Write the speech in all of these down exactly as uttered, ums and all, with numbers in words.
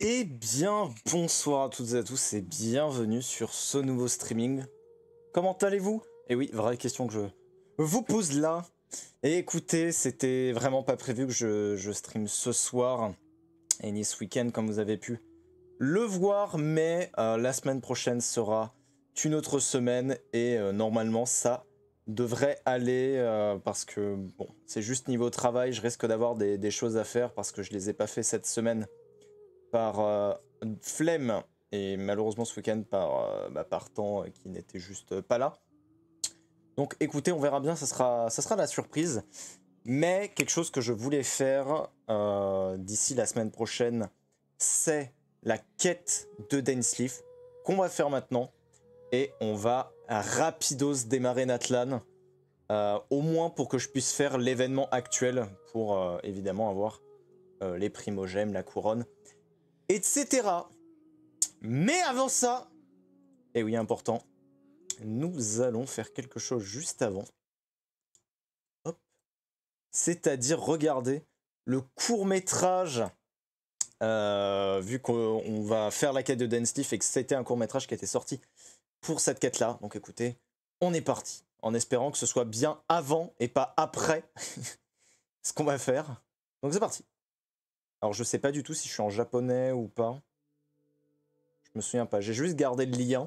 Eh bien, bonsoir à toutes et à tous et bienvenue sur ce nouveau streaming. Comment allez-vous? Et oui, vraie question que je vous pose là. Et écoutez, c'était vraiment pas prévu que je, je stream ce soir et ni ce week-end comme vous avez pu le voir, mais euh, la semaine prochaine sera une autre semaine et euh, normalement ça devrait aller euh, parce que bon, c'est juste niveau travail, je risque d'avoir des, des choses à faire parce que je les ai pas fait cette semaine par euh, flemme et malheureusement ce week-end par, euh, bah, par temps qui n'était juste pas là. Donc écoutez, on verra bien, ça sera, ça sera la surprise. Mais quelque chose que je voulais faire euh, d'ici la semaine prochaine, c'est la quête de Dainsleif qu'on va faire maintenant. Et on va rapidos démarrer Natlan, euh, au moins pour que je puisse faire l'événement actuel, pour euh, évidemment avoir euh, les primogèmes, la couronne, et cetera. Mais avant ça, et oui important, nous allons faire quelque chose juste avant. Hop. C'est-à-dire regarder le court-métrage, euh, vu qu'on va faire la quête de Dainsleif et que c'était un court-métrage qui était sorti pour cette quête-là. Donc écoutez, on est parti, en espérant que ce soit bien avant et pas après ce qu'on va faire. Donc c'est parti. Alors je sais pas du tout si je suis en japonais ou pas. Je me souviens pas, j'ai juste gardé le lien.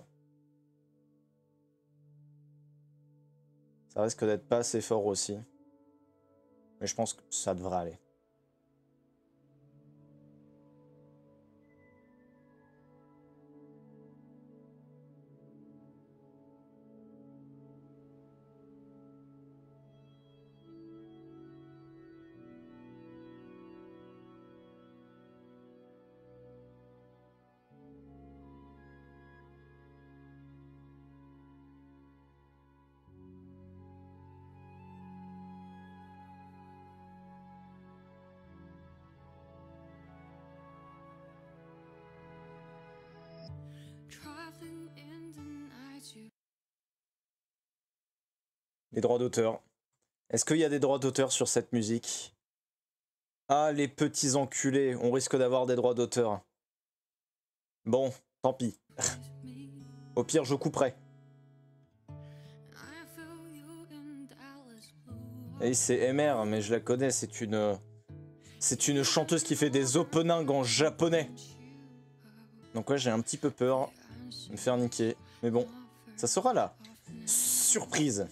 Ça risque d'être pas assez fort aussi. Mais je pense que ça devrait aller. Les droits d'auteur. Est-ce qu'il y a des droits d'auteur sur cette musique? Ah, les petits enculés, on risque d'avoir des droits d'auteur. Bon, tant pis. Au pire, je couperai. Et c'est M R, mais je la connais, c'est une... C'est une chanteuse qui fait des openings en japonais. Donc ouais, j'ai un petit peu peur de me faire niquer. Mais bon, ça sera là. Surprise.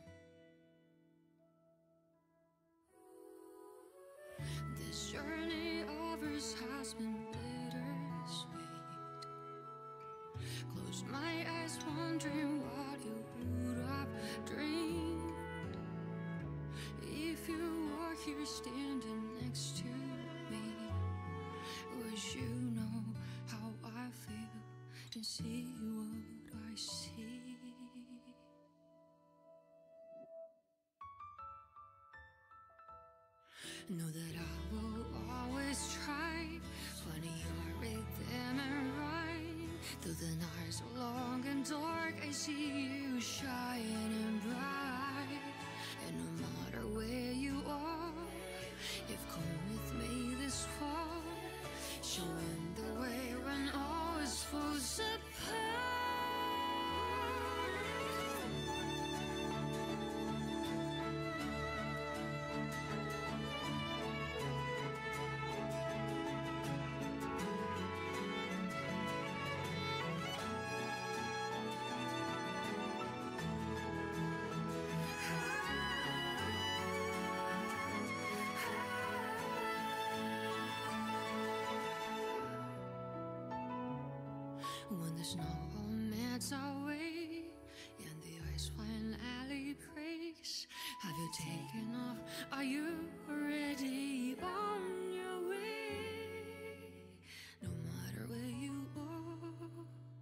Know that I will always try. Funny your rhythm and rhyme. Through the nights so long and dark, I see you shining bright. And no matter where you are, you've come with me this far, showing the way when all is falls apart. When the snow melts away and the ice fine alley breaks, have you taken off? Are you already on your way? No matter where you are,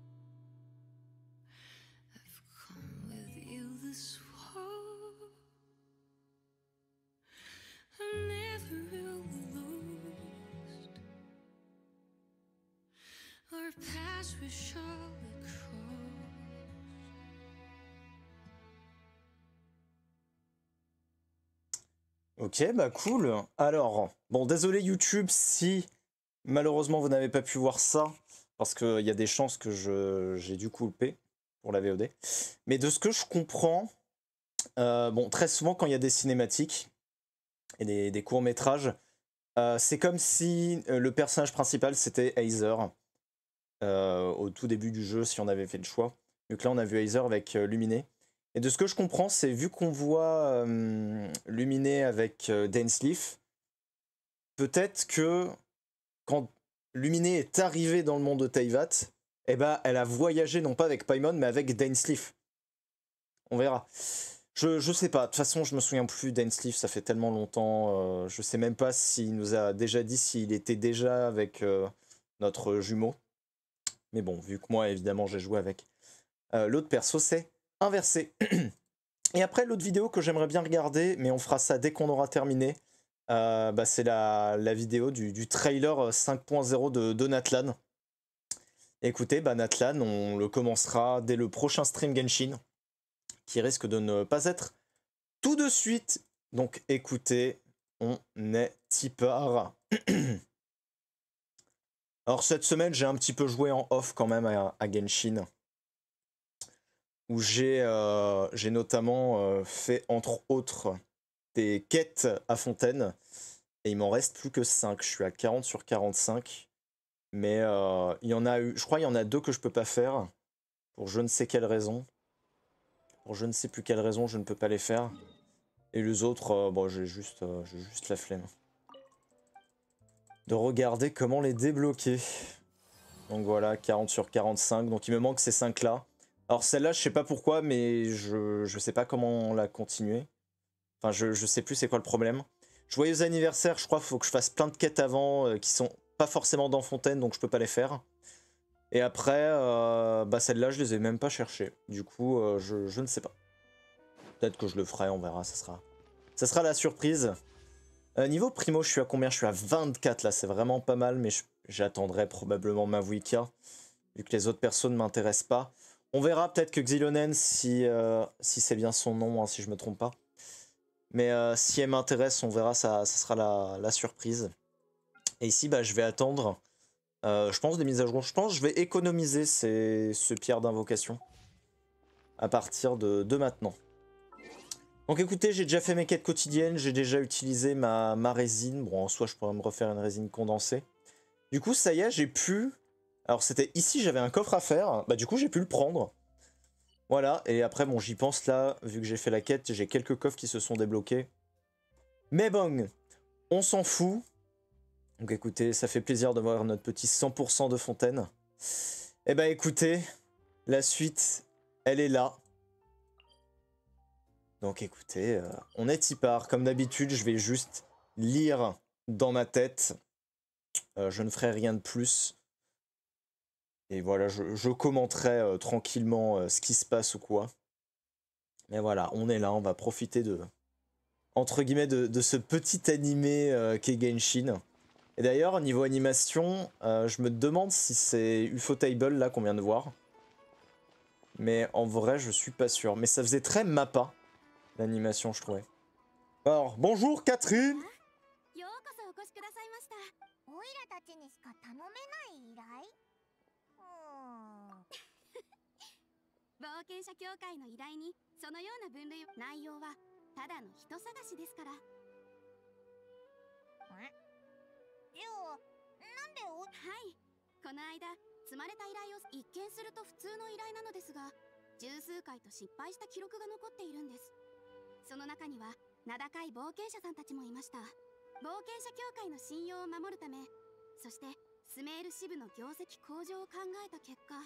I've come with you this far. I'm never really lost. Our paths will surely cross. Ok, bah cool. Alors, bon, désolé YouTube si Malheureusement, vous n'avez pas pu voir ça, parce qu'il y a des chances que je, j'ai dû couper pour la V O D. Mais de ce que je comprends, euh, bon, très souvent quand il y a des cinématiques et des, des courts-métrages, euh, c'est comme si euh, le personnage principal c'était Aether, euh, au tout début du jeu, si on avait fait le choix. Donc là, on a vu Aether avec euh, Luminé. Et de ce que je comprends, c'est vu qu'on voit euh, Luminé avec euh, Dainsleif, peut-être que quand Luminé est arrivée dans le monde de Teyvat, eh ben, elle a voyagé non pas avec Paimon, mais avec Dainsleif. On verra. Je, je sais pas, de toute façon, je me souviens plus d'Ainsleif, ça fait tellement longtemps. Euh, je sais même pas s'il nous a déjà dit s'il était déjà avec euh, notre jumeau. Mais bon, vu que moi, évidemment, j'ai joué avec euh, l'autre perso, c'est inversé. Et après, l'autre vidéo que j'aimerais bien regarder, mais on fera ça dès qu'on aura terminé, euh, bah, c'est la, la vidéo du, du trailer cinq point zéro de, de Natlan. Écoutez, bah, Natlan, on le commencera dès le prochain stream Genshin, qui risque de ne pas être tout de suite. Donc écoutez, on est tipard. Alors cette semaine, j'ai un petit peu joué en off quand même à, à Genshin, où j'ai euh, j'ai notamment euh, fait entre autres des quêtes à Fontaine, et il m'en reste plus que cinq. Je suis à quarante sur quarante-cinq, mais euh, il y en a eu, je crois il y en a deux que je peux pas faire, pour je ne sais quelle raison. Pour je ne sais plus quelle raison, je ne peux pas les faire. Et les autres, euh, bon, j'ai juste, euh, j'ai juste la flemme de regarder comment les débloquer. Donc voilà, quarante sur quarante-cinq. Donc il me manque ces cinq là. Alors celle-là, je sais pas pourquoi, mais je, je sais pas comment la continuer. Enfin, je, je sais plus c'est quoi le problème. Joyeux anniversaire, je crois qu'il faut que je fasse plein de quêtes avant euh, qui sont pas forcément dans Fontaine, donc je peux pas les faire. Et après, euh, bah celle-là, je les ai même pas cherchées. Du coup, euh, je, je ne sais pas. Peut-être que je le ferai, on verra, ça sera, ça sera la surprise. Euh, niveau primo, je suis à combien? Je suis à vingt-quatre là, c'est vraiment pas mal, mais j'attendrai probablement Mavuika, vu que les autres persos ne m'intéressent pas. On verra peut-être que Xilonen, si, euh, si c'est bien son nom, hein, si je me trompe pas. Mais euh, si elle m'intéresse, on verra, ça, ça sera la, la surprise. Et ici, bah, je vais attendre, euh, je pense, des mises à jour. Je pense que je vais économiser ces, ce pierre d'invocation à partir de, de maintenant. Donc écoutez, j'ai déjà fait mes quêtes quotidiennes, j'ai déjà utilisé ma, ma résine. Bon, en soi, je pourrais me refaire une résine condensée. Du coup, ça y est, j'ai pu... Alors c'était ici, j'avais un coffre à faire. Bah du coup, j'ai pu le prendre. Voilà, et après, bon, j'y pense là, vu que j'ai fait la quête, j'ai quelques coffres qui se sont débloqués. Mais bon, on s'en fout. Donc écoutez, ça fait plaisir de voir notre petit cent pour cent de fontaine. Et bah écoutez, la suite, elle est là. Donc écoutez, euh, on est y part. Comme d'habitude, je vais juste lire dans ma tête. Euh, je ne ferai rien de plus. Et voilà, je, je commenterai euh, tranquillement euh, ce qui se passe ou quoi. Mais voilà, on est là, on va profiter de, entre guillemets, de, de ce petit animé euh, qu'est Genshin. Et d'ailleurs, niveau animation, euh, je me demande si c'est Ufotable là qu'on vient de voir. Mais en vrai, je suis pas sûr. Mais ça faisait très Mappa, l'animation, je trouvais. Alors, bonjour Catherine! ようこそお越しくださいました。オイラたちにしか頼めない依頼？うーん。冒険者協会の依頼にそのような分類、内容はただの人探しですから。え？じゃあなんでお？はい。この間積まれた依頼を一見すると普通の依頼なのですが、十数回と失敗した記録が残っているんです。その中には名高い冒険者さんたちもいました。冒険者協会の信用を守るため、そしてスメール支部の業績向上を考えた結果、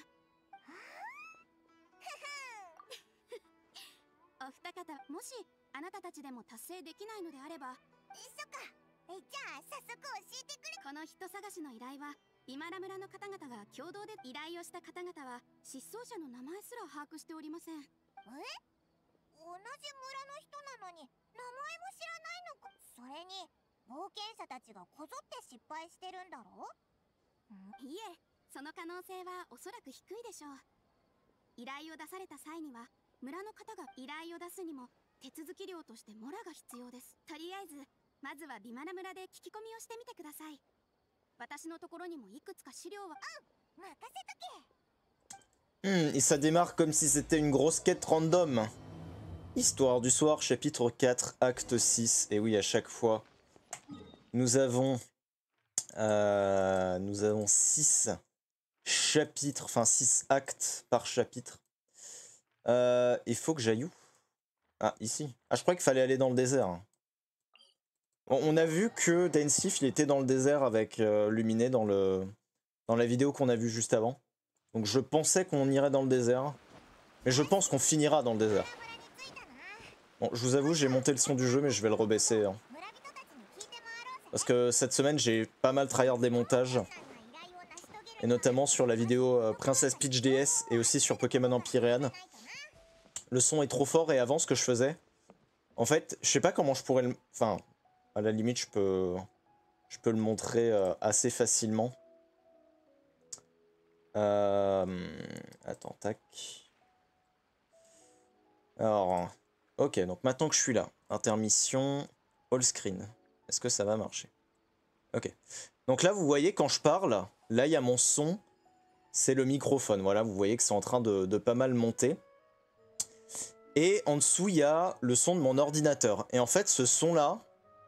お二方、もしあなたたちでも達成できないのであれば、そっか。え、じゃあ早速教えてくれ。この人探しの依頼はビマラ村の方々が共同で依頼をした方々は失踪者の名前すら把握しておりません。え？同じ村の人なのに名前も知らないのか。それに冒険者たちがこぞって失敗してるんだろう？いえ、その可能性はおそらく低いでしょう。依頼を出された際には村の方が依頼を出すにも手続き料としてモラが必要です。とりあえずまずはビマラ村で聞き込みをしてみてください。 私のところにもいくつか資料は。うん、任せとけ。 Hmm, et ça démarre comme si c'était une grosse quête random. Histoire du soir, chapitre quatre, acte six. Et oui, à chaque fois, nous avons... Euh, nous avons six chapitres, enfin six actes par chapitre. Euh, il faut que j'aille où? Ah, ici. Ah, je croyais qu'il fallait aller dans le désert. Bon, on a vu que Dainsif, il était dans le désert avec euh, Luminé dans, le... dans la vidéo qu'on a vue juste avant. Donc je pensais qu'on irait dans le désert. Mais je pense qu'on finira dans le désert. Bon, je vous avoue, j'ai monté le son du jeu, mais je vais le rebaisser. Hein. Parce que cette semaine, j'ai pas mal tryhard des montages. Et notamment sur la vidéo euh, Princess Peach D S et aussi sur Pokémon Empyrean. Le son est trop fort et avant, ce que je faisais... En fait, je sais pas comment je pourrais le... Enfin, à la limite, je peux... Je peux le montrer euh, assez facilement. Euh... Attends, tac. Alors... Ok, donc maintenant que je suis là, intermission, all screen. Est-ce que ça va marcher? Ok. Donc là, vous voyez, quand je parle, là, il y a mon son. C'est le microphone. Voilà, vous voyez que c'est en train de, de pas mal monter. Et en dessous, il y a le son de mon ordinateur. Et en fait, ce son-là...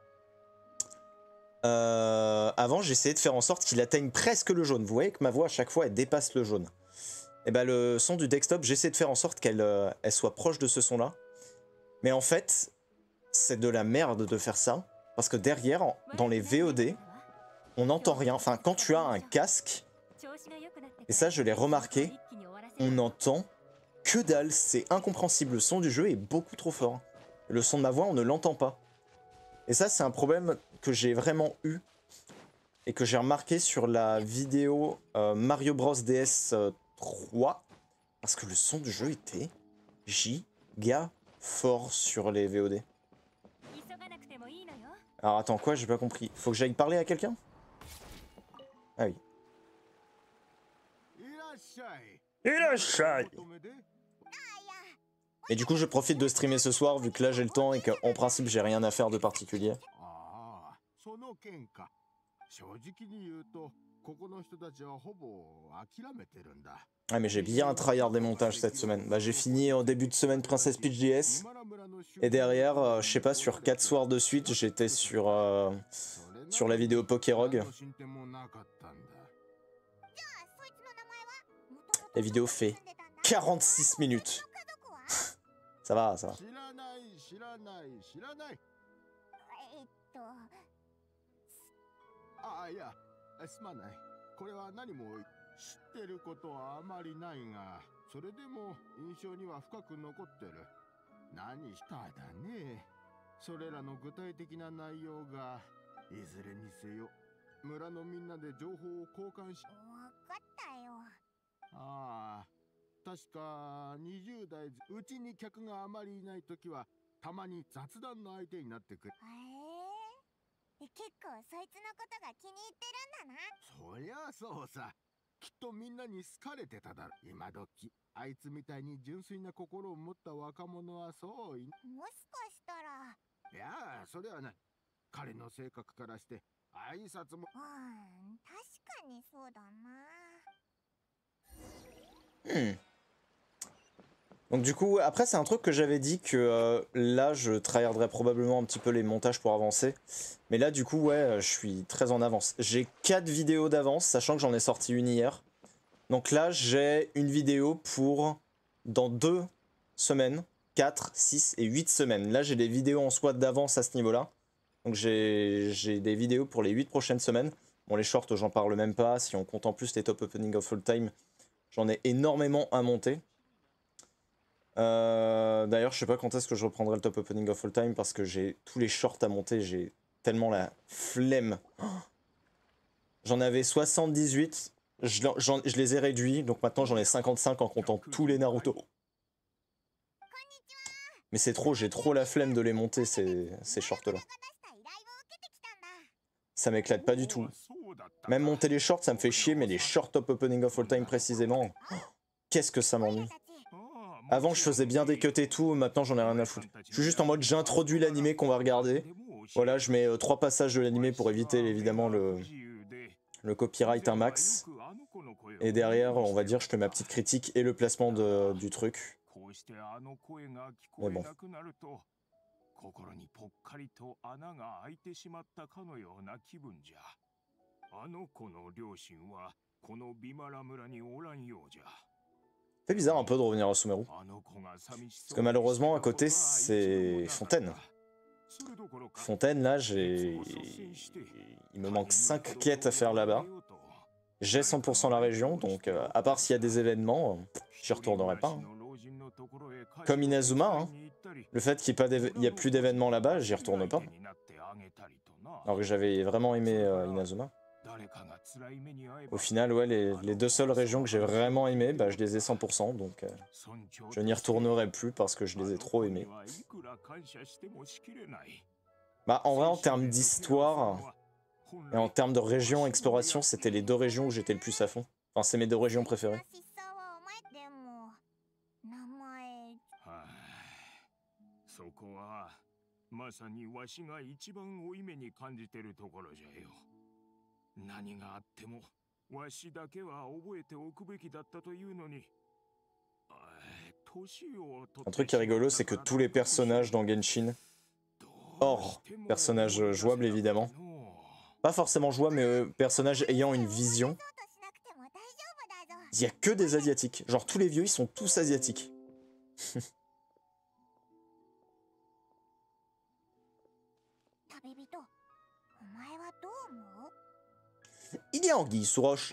Euh, avant, j'essayais de faire en sorte qu'il atteigne presque le jaune. Vous voyez que ma voix, à chaque fois, elle dépasse le jaune. Et ben, le son du desktop, j'essaie de faire en sorte qu'elle euh, elle soit proche de ce son-là. Mais en fait, c'est de la merde de faire ça. Parce que derrière, dans les V O D, on n'entend rien. Enfin, quand tu as un casque, et ça je l'ai remarqué, on n'entend que dalle. C'est incompréhensible. Le son du jeu est beaucoup trop fort. Le son de ma voix, on ne l'entend pas. Et ça, c'est un problème que j'ai vraiment eu. Et que j'ai remarqué sur la vidéo euh, Mario Bros D S euh, trois. Parce que le son du jeu était giga fort sur les V O D. Alors attends, quoi? J'ai pas compris. Faut que j'aille parler à quelqu'un? Ah oui. Et du coup, je profite de streamer ce soir, vu que là j'ai le temps et qu'en principe j'ai rien à faire de particulier. Ah mais j'ai bien tryhard des montages cette semaine. Bah j'ai fini en début de semaine Princess Peach D S. Et derrière, euh, je sais pas, sur quatre soirs de suite, j'étais sur, euh, sur la vidéo Pokérog. La vidéo fait quarante-six minutes. Ça va, ça va. Hmm. Donc du coup, après c'est un truc que j'avais dit que euh, là je tryharderais probablement un petit peu les montages pour avancer. Mais là du coup ouais, je suis très en avance. J'ai quatre vidéos d'avance, sachant que j'en ai sorti une hier. Donc là j'ai une vidéo pour dans deux semaines, quatre, six et huit semaines. Là j'ai des vidéos en soi d'avance à ce niveau-là. Donc j'ai des vidéos pour les huit prochaines semaines. Bon les shorts j'en parle même pas, si on compte en plus les top opening of all time, j'en ai énormément à monter. Euh, D'ailleurs, je sais pas quand est-ce que je reprendrai le top opening of all time parce que j'ai tous les shorts à monter, j'ai tellement la flemme. Oh, j'en avais soixante-dix-huit, je, je les ai réduits, donc maintenant j'en ai cinquante-cinq en comptant tous les Naruto. Mais c'est trop, j'ai trop la flemme de les monter ces, ces shorts-là. Ça m'éclate pas du tout. Même monter les shorts, ça me fait chier, mais les shorts top opening of all time précisément, oh, qu'est-ce que ça m'ennuie. Avant, je faisais bien des cuts et tout, maintenant j'en ai rien à foutre. Je suis juste en mode, j'introduis l'animé qu'on va regarder. Voilà, je mets euh, trois passages de l'animé pour éviter évidemment le, le copyright un max. Et derrière, on va dire, je fais ma petite critique et le placement de, du truc. Mais bon. 心にぽっかりと穴が開いてしまったかのような気分じゃ。あの子の両親はこのビマラ村におらんようじゃ。 C'est bizarre un peu de revenir à Sumeru. Parce que malheureusement, à côté, c'est Fontaine. Fontaine, là, j'ai... Il me manque cinq quêtes à faire là-bas. J'ai cent pour cent la région, donc euh, à part s'il y a des événements, j'y retournerai pas. Hein. Comme Inazuma, hein. Le fait qu'il n'y a plus d'événements là-bas, j'y retourne pas. Alors que j'avais vraiment aimé euh, Inazuma. Au final, ouais, les, les deux seules régions que j'ai vraiment aimées, bah, je les ai cent pour cent, donc euh, je n'y retournerai plus parce que je les ai trop aimées. Bah, en vrai, en termes d'histoire et en termes de région exploration, c'était les deux régions où j'étais le plus à fond. Enfin, c'est mes deux régions préférées. そこはまさにわしが一番負い目に感じてるところじゃよ。何があってもわしだけは覚えておくべきだったというのに。 Un truc qui est rigolo, c'est que tous les personnages dans Genshin, hors personnages jouables évidemment, pas forcément jouables, mais euh, personnages ayant une vision, il y a que des asiatiques. Genre tous les vieux, ils sont tous asiatiques. Il y a Anguille sous roche.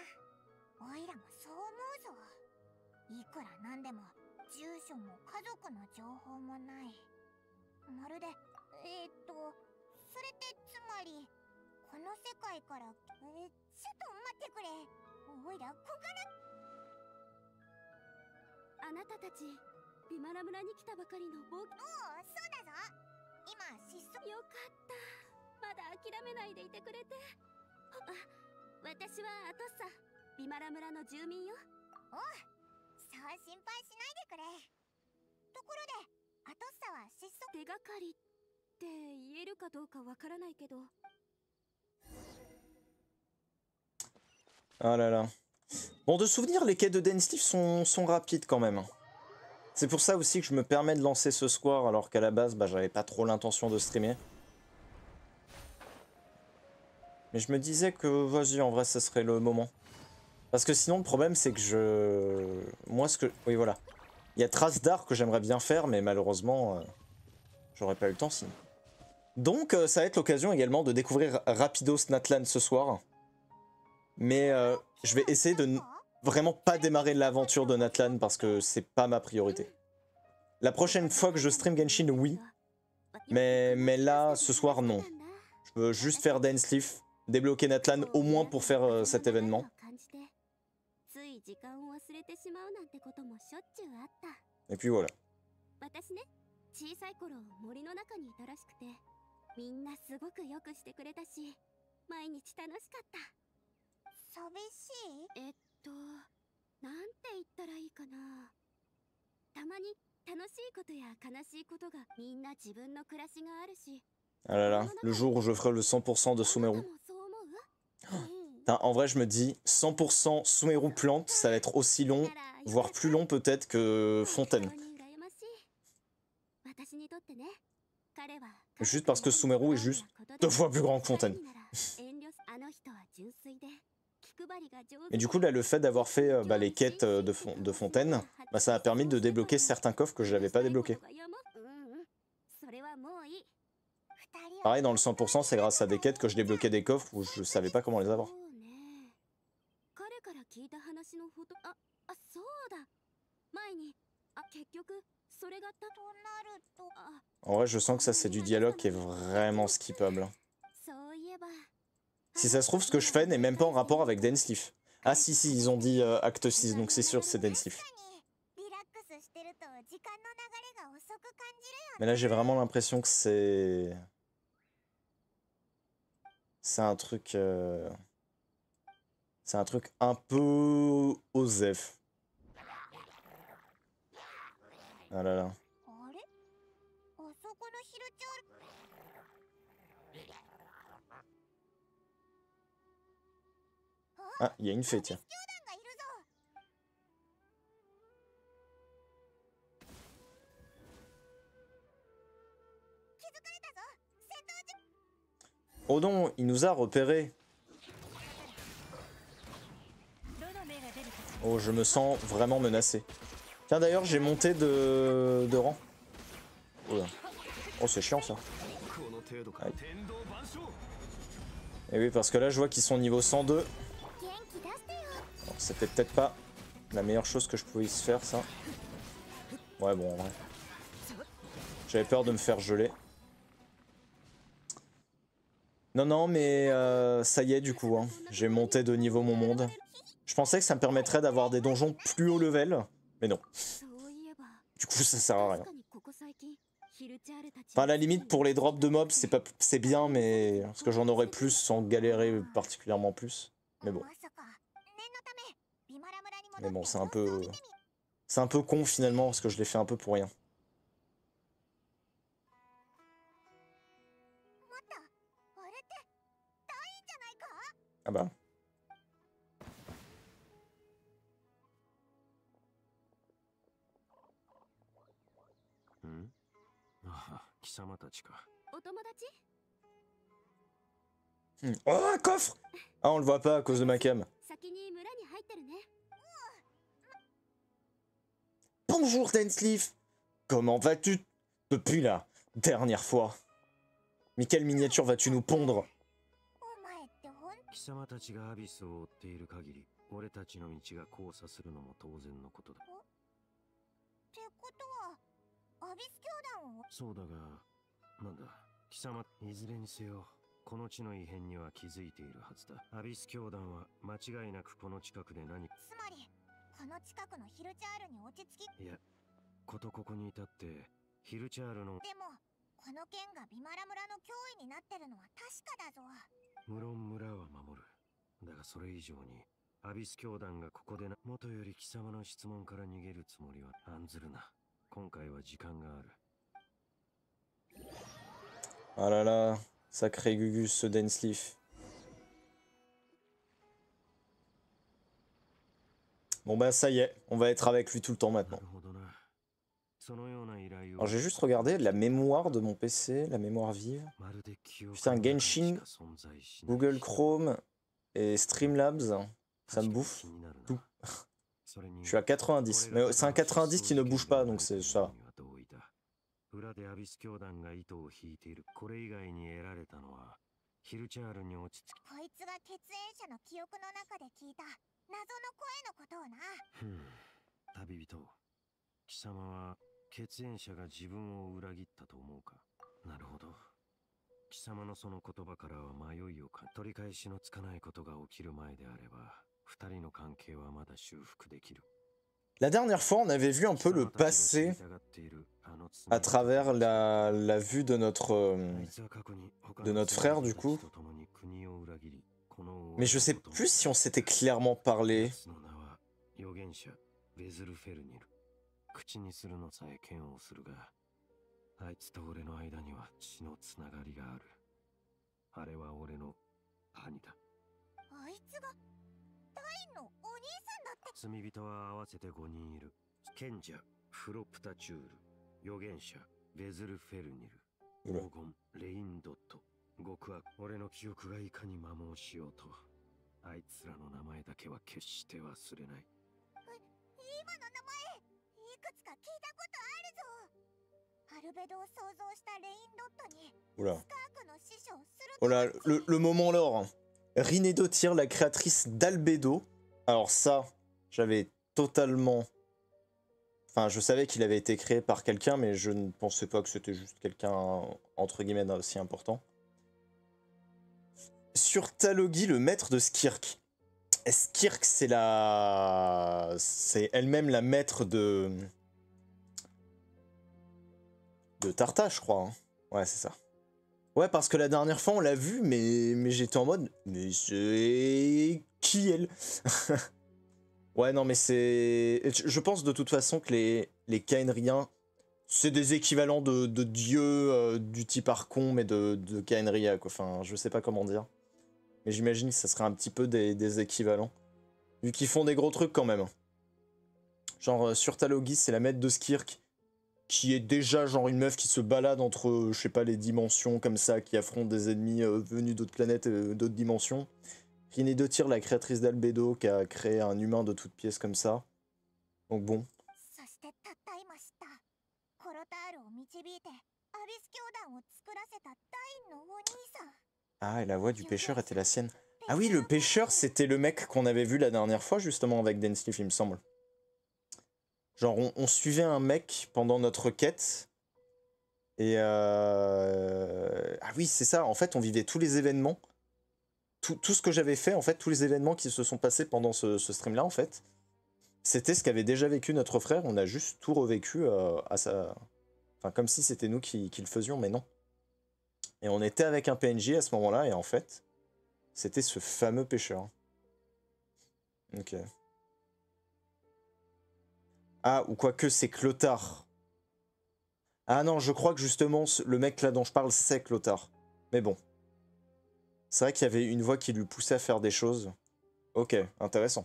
Oh là là. Bon, de souvenir, les quêtes de Densleif sont, sont rapides quand même. C'est pour ça aussi que je me permets de lancer ce square alors qu'à la base, bah, j'avais pas trop l'intention de streamer. Mais je me disais que, vas-y, en vrai, ce serait le moment. Parce que sinon, le problème, c'est que je... Moi, ce que... Oui, voilà. Il y a Trace d'Art que j'aimerais bien faire, mais malheureusement, euh, j'aurais pas eu le temps sinon. Donc, euh, ça va être l'occasion également de découvrir rapidos Natlan ce soir. Mais euh, je vais essayer de n- vraiment pas démarrer l'aventure de Natlan parce que c'est pas ma priorité. La prochaine fois que je stream Genshin, oui. Mais, mais là, ce soir, non. Je veux juste faire Densleif, débloquer Natlan au moins pour faire euh, cet événement. Et puis voilà. Ah là là, le jour où je ferai le cent pour cent de Sumeru. Putain, en vrai, je me dis, cent pour cent Sumeru plante, ça va être aussi long, voire plus long peut-être que Fontaine. Juste parce que Sumeru est juste deux fois plus grand que Fontaine. Et du coup, là, le fait d'avoir fait euh, bah, les quêtes euh, de, Fon de Fontaine, bah, ça a permis de débloquer certains coffres que je n'avais pas débloqués. Pareil, dans le cent pour cent, c'est grâce à des quêtes que je débloquais des coffres où je savais pas comment les avoir. En vrai, je sens que ça, c'est du dialogue qui est vraiment skippable. Si ça se trouve, ce que je fais n'est même pas en rapport avec Densleif. Ah si, si, ils ont dit euh, acte six, donc c'est sûr que c'est Densleif. Mais là, j'ai vraiment l'impression que c'est... C'est un truc... Euh... C'est un truc un peu osef. Ah là là. Ah, il y a une fée, tiens. Oh non, il nous a repérés. Oh, je me sens vraiment menacé. Tiens, d'ailleurs, j'ai monté de, de rang. Oh, là. Oh, c'est chiant, ça. Aïe. Et oui, parce que là, je vois qu'ils sont niveau cent deux. C'était peut-être pas la meilleure chose que je pouvais se faire, ça. Ouais, bon, en vrai. J'avais peur de me faire geler. Non, non, mais euh, ça y est, du coup. Hein. J'ai monté de niveau mon monde. Je pensais que ça me permettrait d'avoir des donjons plus haut level, mais non. Du coup, ça sert à rien. Enfin, à la limite, pour les drops de mobs, c'est pas, c'est bien, mais parce que j'en aurais plus sans galérer particulièrement plus. Mais bon. Mais bon, c'est un peu... C'est un peu con, finalement, parce que je l'ai fait un peu pour rien. Ah bah. Hmm. Oh, un coffre! Ah, on le voit pas à cause de ma cam. Bonjour, Densleaf! Comment vas-tu depuis la dernière fois? Mais quelle miniature vas-tu nous pondre? 貴様たちがアビスを追っている限り、俺たちの道が交差するのも当然のことだ。ってことは、アビス教団を？そうだが、なんだ、貴様、いずれにせよ、この地の異変には気づいているはずだ。アビス教団は間違いなくこの近くで何か。つまり、この近くのヒルチャールに落ち着き。いや、ことここに至って、ヒルチャールの。でも、この剣がビマラ村の脅威になってるのは確かだぞ。 無論村は守る。だがそれ以上にアビス教団がここでな元より貴様の質問から逃げるつもりは案ずるな。今回は時間がある。 Ah là là, sacré Gugus ce Densleaf. Bon bah ça y est, on va être avec lui tout le temps maintenant. Alors j'ai juste regardé la mémoire de mon P C, la mémoire vive. Putain, Genshin, Google Chrome et Streamlabs, ça me bouffe tout. Je suis à quatre-vingt-dix, mais c'est un quatre-vingt-dix qui ne bouge pas, donc c'est ça. 裏でアビス教団が糸を引いている。これ以外に得られたのはヒルチャールに落ち着き。こいつが血縁者の記憶の中で聞いた謎の声のことをな。ふん、旅人、貴様は血縁者が自分を裏切ったと思うか。なるほど。貴様のその言葉からは迷いをか取り返しのつかないことが起きる前であれば、二人の関係はまだ修復できる。 La dernière fois, on avait vu un peu le passé à travers la, la vue de notre, euh, de notre frère, du coup. Mais je sais plus si on s'était clairement parlé. Tsumi人は合わせてごにんいる。賢者、フロプタチュール、預言者、ベズルフェルニル、黄金、レインドット、極悪。俺の記憶がいかに摩耗しようと、あいつらの名前だけは決して忘れない。今の名前、いくつか聞いたことあるぞ。アルベドを想像したレインドットに、スカークの師匠する。 Oh là, le, le moment lore. Rinedotyr, la créatrice d'Albedo. Alors ça, j'avais totalement... Enfin, je savais qu'il avait été créé par quelqu'un, mais je ne pensais pas que c'était juste quelqu'un, entre guillemets, aussi important. Sur Talogi, le maître de Skirk. Skirk, c'est la... C'est elle-même la maître de... De Tarta, je crois. Hein. Ouais, c'est ça. Ouais, parce que la dernière fois, on l'a vu, mais, mais j'étais en mode... Mais c'est... Qui elle? Ouais, non, mais c'est... Je pense de toute façon que les, les Khaenriens, c'est des équivalents de, de dieux euh, du type Archon, mais de, de Khaenria, quoi. Enfin, je sais pas comment dire. Mais j'imagine que ça serait un petit peu des, des équivalents. Vu qu'ils font des gros trucs quand même. Genre euh, sur Talogis, c'est la maître de Skirk, qui est déjà genre une meuf qui se balade entre, euh, je sais pas, les dimensions comme ça, qui affronte des ennemis euh, venus d'autres planètes, euh, d'autres dimensions. Rini de Tyr, la créatrice d'Albedo, qui a créé un humain de toutes pièces comme ça. Donc bon. Ah, et la voix du pêcheur était la sienne. Ah oui, le pêcheur, c'était le mec qu'on avait vu la dernière fois, justement, avec Densleif, il me semble. Genre, on, on suivait un mec pendant notre quête. Et euh... ah oui, c'est ça, en fait, on vivait tous les événements. Tout, tout ce que j'avais fait, en fait, tous les événements qui se sont passés pendant ce, ce stream-là, en fait, c'était ce qu'avait déjà vécu notre frère. On a juste tout revécu euh, à sa... Enfin, comme si c'était nous qui, qui le faisions, mais non. Et on était avec un P N J à ce moment-là, et en fait, c'était ce fameux pêcheur. Ok. Ah, ou quoique c'est Clothar. Ah non, je crois que justement, le mec là dont je parle, c'est Clothar. Mais bon. C'est vrai qu'il y avait une voix qui lui poussait à faire des choses. Ok, intéressant.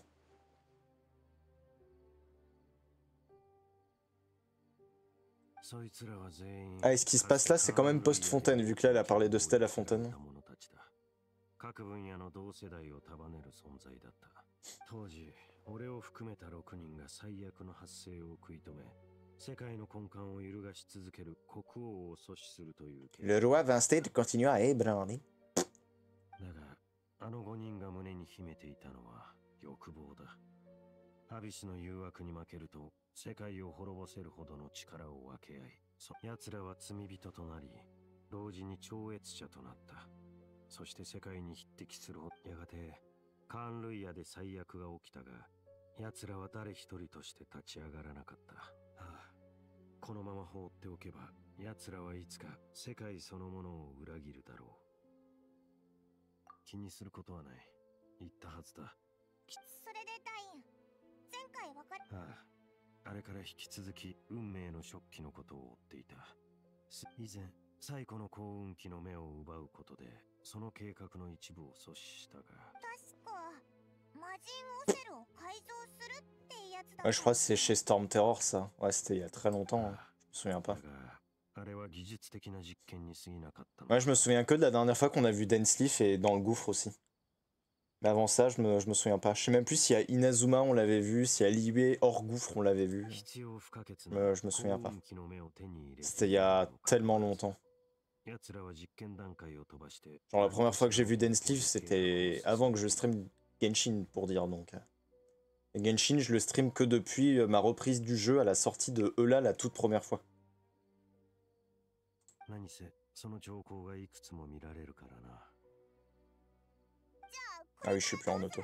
Ah, et ce qui se passe là, c'est quand même post-Fontaine, vu que là, elle a parlé de Stella Fontaine. 俺を含めたろくにんが最悪の発生を食い止め、世界の根幹を揺るがし続ける国王を阻止するという。 Le roi Vinsted continue à ébranler. だが、あのごにんが胸に秘めていたのは欲望だ。アビスの誘惑に負けると世界を滅ぼせるほどの力を分け合い、奴らは罪人となり、同時に超越者となった。そして世界に匹敵するほどやがて。 カーンルイヤで最悪が起きたが、奴らは誰一人として立ち上がらなかった。ああ、このまま放っておけば、奴らはいつか世界そのものを裏切るだろう。気にすることはない。言ったはずだ。それでダイン、前回わかる。ああ、あれから引き続き運命の食器のことを追っていた。以前、最古の幸運期の目を奪うことで、その計画の一部を阻止したが。 Ouais, je crois que c'est chez Storm Terror ça. Ouais, c'était il y a très longtemps. Hein. Je me souviens pas. Ouais, je me souviens que de la dernière fois qu'on a vu Densleif et dans le gouffre aussi. Mais avant ça, je me, je me souviens pas. Je sais même plus s'il y a Inazuma on l'avait vu, s'il y a Liue hors gouffre on l'avait vu. Euh, je me souviens pas. C'était il y a tellement longtemps. Genre la première fois que j'ai vu Densleif, c'était avant que je stream Genshin pour dire donc. Et Genshin, je le stream que depuis ma reprise du jeu à la sortie de Eula la toute première fois. Ah oui, je suis plus en auto.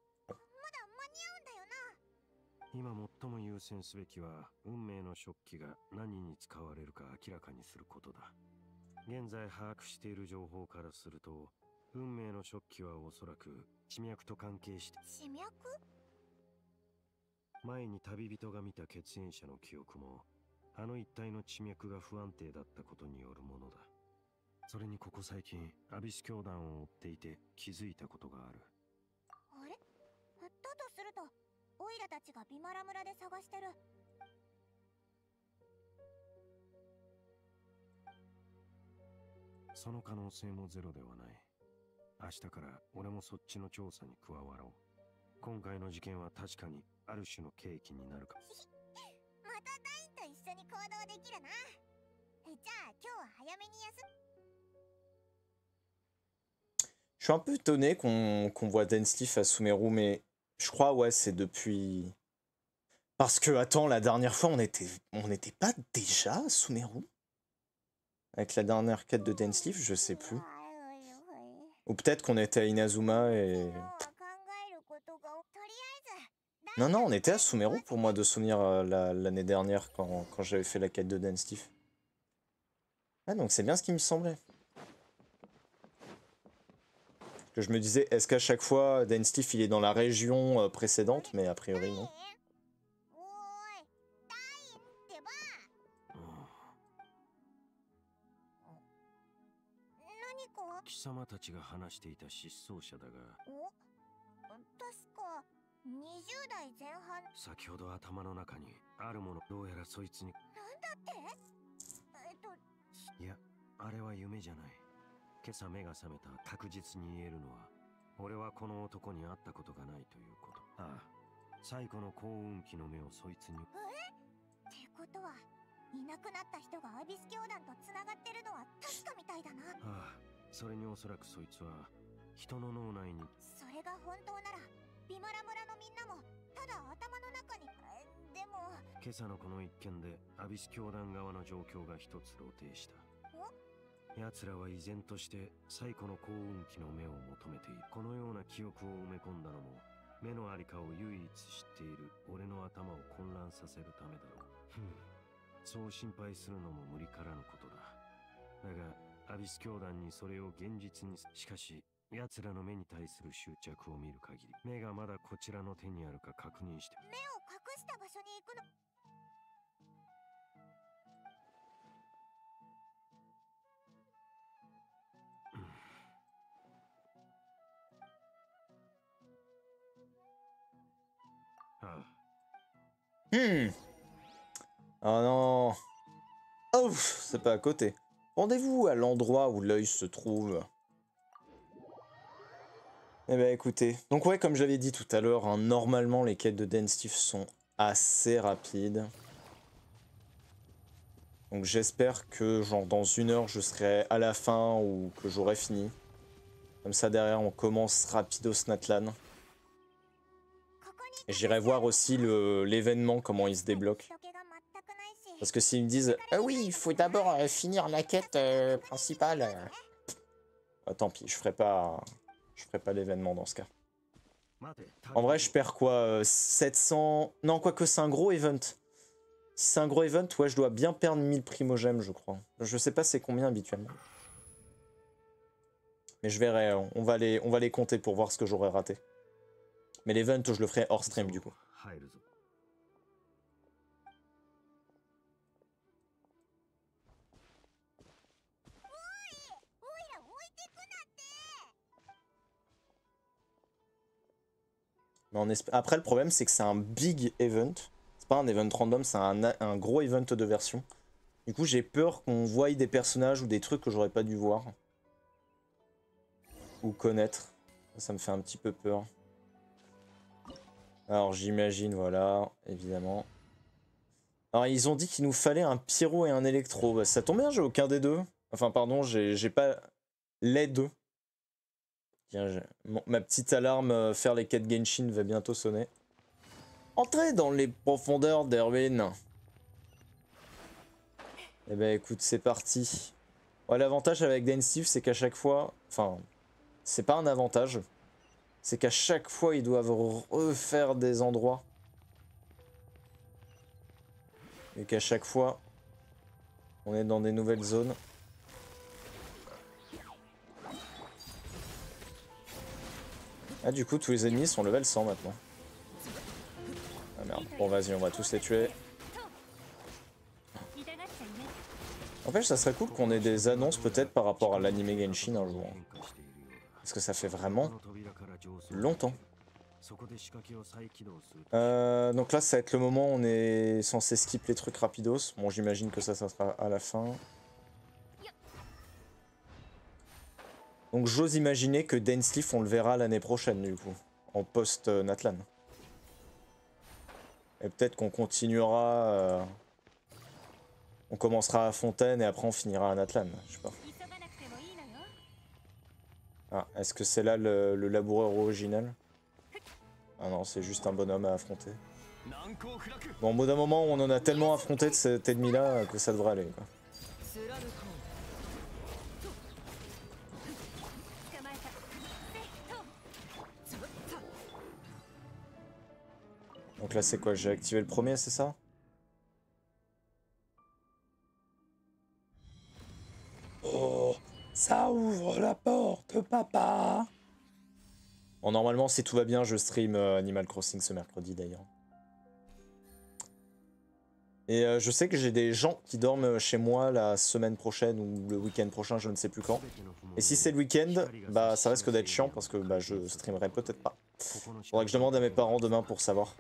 今最も優先すべきは運命の食器が何に使われるか明らかにすることだ。現在把握している情報からすると、運命の食器はおそらく地脈と関係して。地脈？前に旅人が見た血縁者の記憶も、あの一帯の地脈が不安定だったことによるものだ。それにここ最近、アビス教団を追っていて気づいたことがある。あれ？だとすると、オイラたちがビマラ村で探してる。その可能性もゼロではない。明日から俺もそっちの調査に加わろう。今回の事件は確かにある種の契機になるか。またダインと一緒に行動できるな。じゃあ今日は早めに休む。 Je suis un peu étonné qu'on qu'on voit Densleif à Sumeru, mais je crois ouais c'est depuis. Parce que attends, la dernière fois on était on n'était pas déjà à Sumeru? Avec la dernière quête de Densleif, je sais plus. Ou peut-être qu'on était à Inazuma et... Non, non, on était à Sumeru pour moi de souvenir euh, l'année dernière quand, quand j'avais fait la quête de Densleif. Ah, donc c'est bien ce qui me semblait. Que je me disais, est-ce qu'à chaque fois Densleif il est dans la région euh, précédente? Mais a priori non. 貴様たちが話していた失踪者だが、 お確かにじゅう代前半。 先ほど頭の中にあるもの、どうやらそいつに。 なんだってえっといや、あれは夢じゃない。今朝目が覚めた。確実に言えるのは、俺はこの男に会ったことがないということ。ああ、最古の幸運期の目をそいつに。 えってことは、いなくなった人がアビス教団とつながってるのは確かみたいだな。 ああ、それにおそらくそいつは人の脳内に。 それが本当ならビマラ村のみんなもただ頭の中に。えでも今朝のこの一件でアビス教団側の状況が一つ露呈した。奴らは依然として最古の幸運期の目を求めている。このような記憶を埋め込んだのも、目のありかを唯一知っている俺の頭を混乱させるためだろう。ふん、そう心配するのも無理からぬことだ。だがアビス教団にそれを現実に。しかし奴らの目に対する執着を見る限り、目がまだこちらの手にあるか確認して。 目を隠した場所に行くの。 Hmm. Ah non. Oh, c'est pas à côté. Rendez-vous à l'endroit où l'œil se trouve. Eh ben écoutez. Donc ouais, comme j'avais dit tout à l'heure, hein, normalement les quêtes de Denstif sont assez rapides. Donc j'espère que genre dans une heure je serai à la fin ou que j'aurai fini. Comme ça derrière on commence rapidos Natlan. Et j'irai voir aussi l'événement, comment il se débloque. Parce que s'ils me disent « Ah oui, il faut d'abord euh, finir la quête euh, principale euh... », ah, tant pis, je ferai pas, je ferai pas l'événement dans ce cas. En vrai, je perds quoi euh, sept cents... Non, quoique c'est un gros event. Si c'est un gros event, ouais, je dois bien perdre mille primogèmes, je crois. Je sais pas c'est combien habituellement. Mais je verrai, on va les, on va les compter pour voir ce que j'aurais raté. Mais l'event, je le ferai hors stream du coup. Mais on espère... Après, le problème, c'est que c'est un big event. C'est pas un event random, c'est un, un gros event de version. Du coup, j'ai peur qu'on voie des personnages ou des trucs que j'aurais pas dû voir. Ou connaître. Ça me fait un petit peu peur. Alors j'imagine, voilà, évidemment. Alors ils ont dit qu'il nous fallait un pyro et un électro. Bah, ça tombe bien, j'ai aucun des deux. Enfin pardon, j'ai pas les deux. Tiens, bon, ma petite alarme euh, faire les quêtes Genshin va bientôt sonner. Entrez dans les profondeurs d'Erwin. Eh ben écoute, c'est parti. Ouais, l'avantage avec Denstif, c'est qu'à chaque fois... Enfin, c'est pas un avantage. C'est qu'à chaque fois, ils doivent refaire des endroits. Et qu'à chaque fois, on est dans des nouvelles zones. Ah, du coup, tous les ennemis sont level cent maintenant. Ah merde. Bon, vas-y, on va tous les tuer. En fait, ça serait cool qu'on ait des annonces peut-être par rapport à l'anime Genshin un jour. Parce que ça fait vraiment longtemps. Euh, donc là, ça va être le moment où on est censé skip les trucs rapidos. Bon, j'imagine que ça, ça sera à la fin. Donc j'ose imaginer que Densleaf, on le verra l'année prochaine, du coup. En post-Natlan. Et peut-être qu'on continuera... Euh... On commencera à Fontaine et après on finira à Natlan, je sais pas. Ah, est-ce que c'est là le, le laboureur original? Ah non, c'est juste un bonhomme à affronter. Bon, au bout d'un moment, on en a tellement affronté de cet ennemi-là que ça devrait aller, quoi. Donc là, c'est quoi? J'ai activé le premier, c'est ça? Oh, ça ouvre la porte, papa. Bon, normalement, si tout va bien, je stream euh, Animal Crossing ce mercredi, d'ailleurs. Et euh, je sais que j'ai des gens qui dorment chez moi la semaine prochaine ou le week-end prochain, je ne sais plus quand. Et si c'est le week-end, bah ça risque d'être chiant parce que bah, je streamerai peut-être pas. Faudrait que je demande à mes parents demain pour savoir.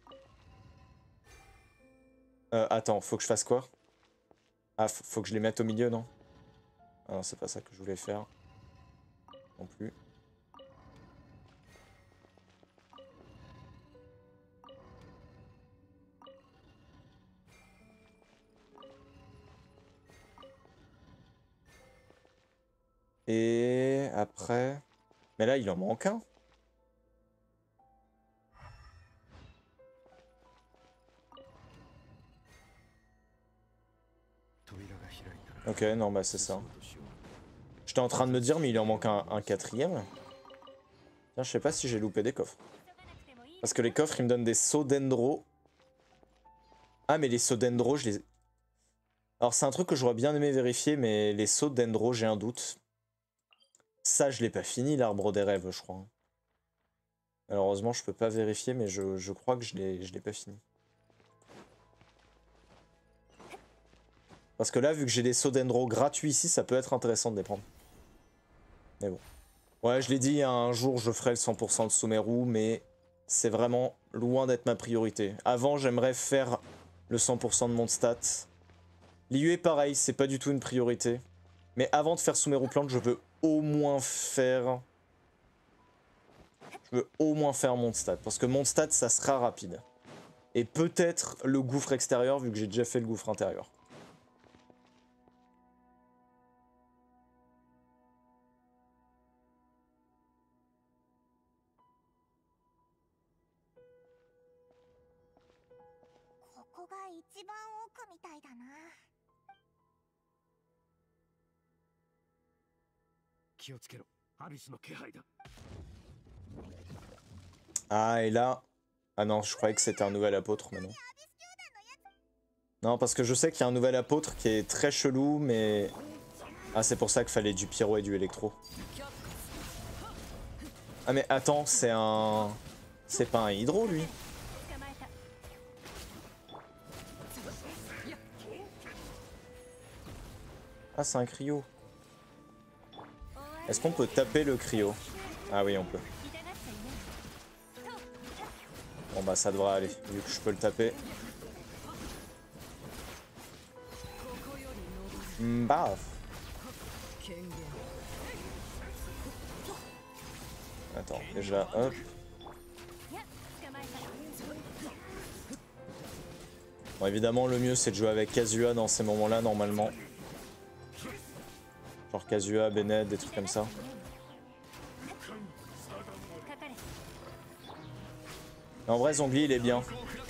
Euh, attends, faut que je fasse quoi? Ah, faut que je les mette au milieu, non? Ah non, c'est pas ça que je voulais faire. Non plus. Et après... Mais là, il en manque un. Ok, non, bah c'est ça. J'étais en train de me dire, mais il en manque un, un quatrième. Tiens, je sais pas si j'ai loupé des coffres. Parce que les coffres, ils me donnent des sauts dendro. Ah, mais les sauts dendro, je les... Alors, c'est un truc que j'aurais bien aimé vérifier, mais les sauts dendro, j'ai un doute. Ça, je l'ai pas fini, l'arbre des rêves, je crois. Malheureusement, je peux pas vérifier, mais je, je crois que je l'ai pas fini. Parce que là, vu que j'ai des sauts dendro gratuits ici, ça peut être intéressant de les prendre. Mais bon. Ouais, je l'ai dit, un jour, je ferai le cent pour cent de Sumeru, mais c'est vraiment loin d'être ma priorité. Avant, j'aimerais faire le cent pour cent de mon stat. L'I U est pareil, c'est pas du tout une priorité. Mais avant de faire Sumeru Plant, je veux au moins faire... Je veux au moins faire mon stat. Parce que mon stat, ça sera rapide. Et peut-être le gouffre extérieur, vu que j'ai déjà fait le gouffre intérieur. Ah, et là... Ah non, je croyais que c'était un nouvel apôtre, mais non. Non, parce que je sais qu'il y a un nouvel apôtre qui est très chelou, mais... Ah, c'est pour ça qu'il fallait du pyro et du électro. Ah mais attends, c'est un... C'est pas un hydro, lui? Ah, c'est un cryo. Est-ce qu'on peut taper le cryo? Ah oui, on peut. Bon bah ça devrait aller, vu que je peux le taper. Mbaf. Attends, déjà, hop. Bon, évidemment, le mieux, c'est de jouer avec Kazuha dans ces moments-là, normalement. Genre Kazuha, Bennett, des trucs comme ça. Mais en vrai, Zongli, il est bien.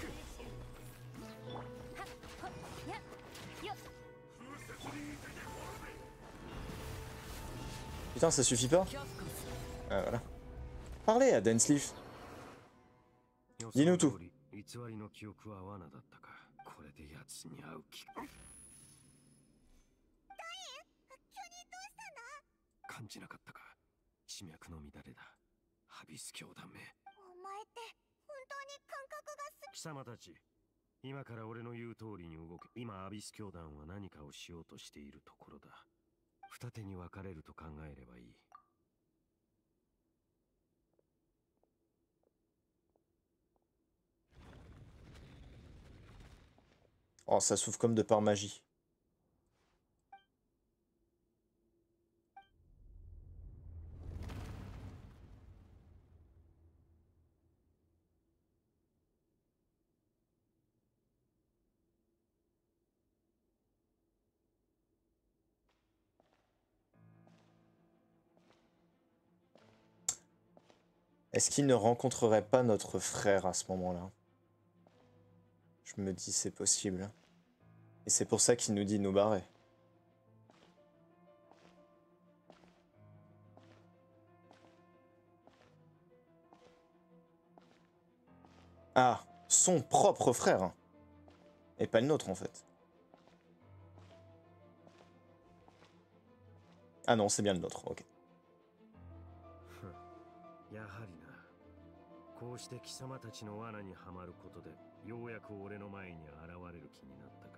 Putain, ça suffit pas? Ah, voilà. Parlez à Densleaf. Dis-nous tout. 感じなかったか。地脈の乱れだ。ハビス教団め。お前って本当に感覚がす。貴様たち、今から俺の言う通りに動け。今アビス教団は何かをしようとしているところだ。二手に分かれると考えればいい。 Oh, ça s'ouvre comme de par magie. Est-ce qu'il ne rencontrerait pas notre frère à ce moment-là? Je me dis c'est possible. Et c'est pour ça qu'il nous dit nous barrer. Ah, son propre frère. Et pas le nôtre en fait. Ah non, c'est bien le nôtre, ok. こうして貴様たちの罠にはまることでようやく俺の前に現れる気になったか。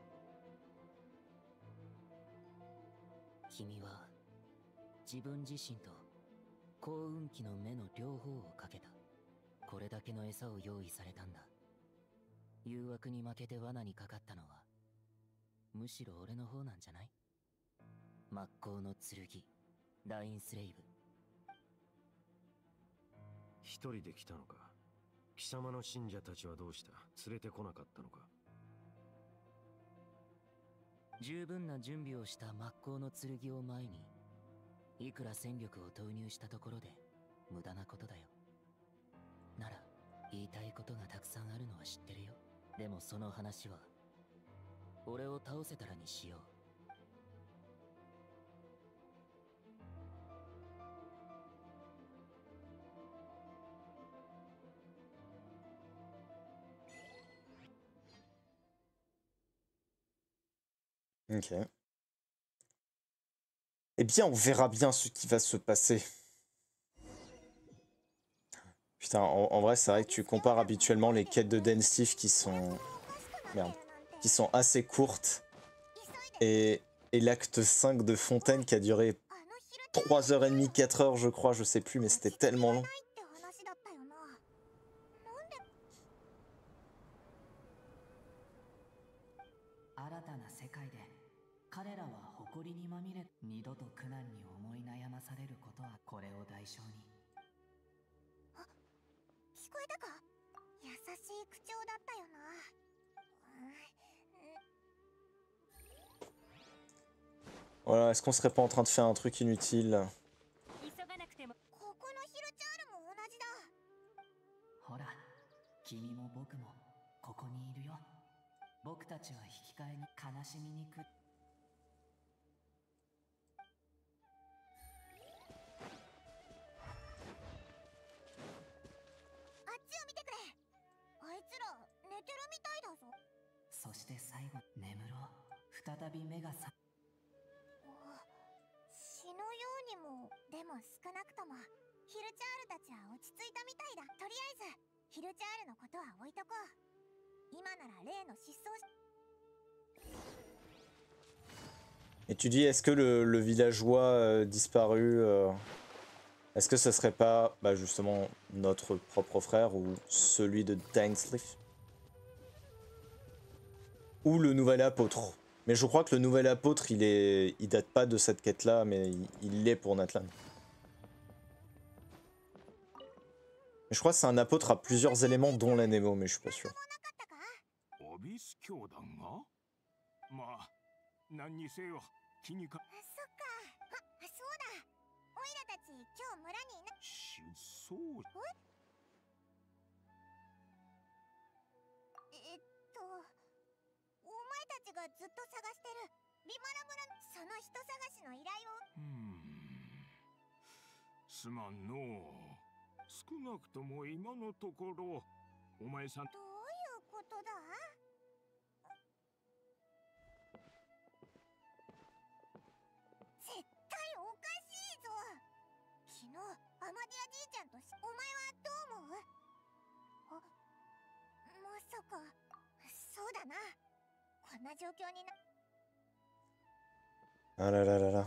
君は自分自身と幸運期の目の両方をかけた。これだけの餌を用意されたんだ。誘惑に負けて罠にかかったのはむしろ俺の方なんじゃない？真っ向の剣、ラインスレイブ。 一人で来たのか。貴様の信者たちはどうした？連れてこなかったのか。 十分な準備をした真っ向の剣を前にいくら戦力を投入したところで無駄なことだよ。なら言いたいことがたくさんあるのは知ってるよ。でもその話は俺を倒せたらにしよう。 Ok. Eh bien, on verra bien ce qui va se passer. Putain, en, en vrai, c'est vrai que tu compares habituellement les quêtes de Den Steve qui sont... Merde. Qui sont assez courtes. Et, et l'acte cinq de Fontaine qui a duré trois heures trente, quatre heures, je crois, je sais plus, mais c'était tellement long. 新たな世界で彼らは誇りにまみれ、二度と苦難に思い悩まされることはこれを代償に。 あ、聞こえたか？優しい口調だったよな。 Voilà, est-ce qu'on serait pas en train de faire un truc inutile? ここのヒルチャールも同じだ。 ほら、君も僕もここにいるよ。僕たちは引き換えに悲しみにく。 あっちを見てくれ。あいつら寝てるみたいだぞ。 そして最後、眠ろう。再び目が覚。 死ぬようにも、でも少なくともヒルチャールたちは落ち着いたみたいだ。とりあえずヒルチャールのことは置いとこう。今なら例の失踪。 Et tu dis, est-ce que le, le villageois euh, disparu, euh, est-ce que ce serait pas bah, justement notre propre frère ou celui de Dainsleif? Ou le nouvel apôtre? Mais je crois que le nouvel apôtre, il est, il date pas de cette quête-là, mais il l'est pour Natlan. Mais je crois que c'est un apôtre à plusieurs éléments, dont l'anémo, mais je suis pas sûr. 何にせよ気にか。 そっか。あ、そうだ。オイラたち今日村にいな。 失踪。 えっと、お前たちがずっと探してるリマラ村、その人探しの依頼を。 うーん。すまんのう。少なくとも今のところお前さん。どういうことだ？昨日アマディアじいちゃんとし、お前はどう思う？あ、まさか。そうだな。こんな状況にな。 Ah là là là là.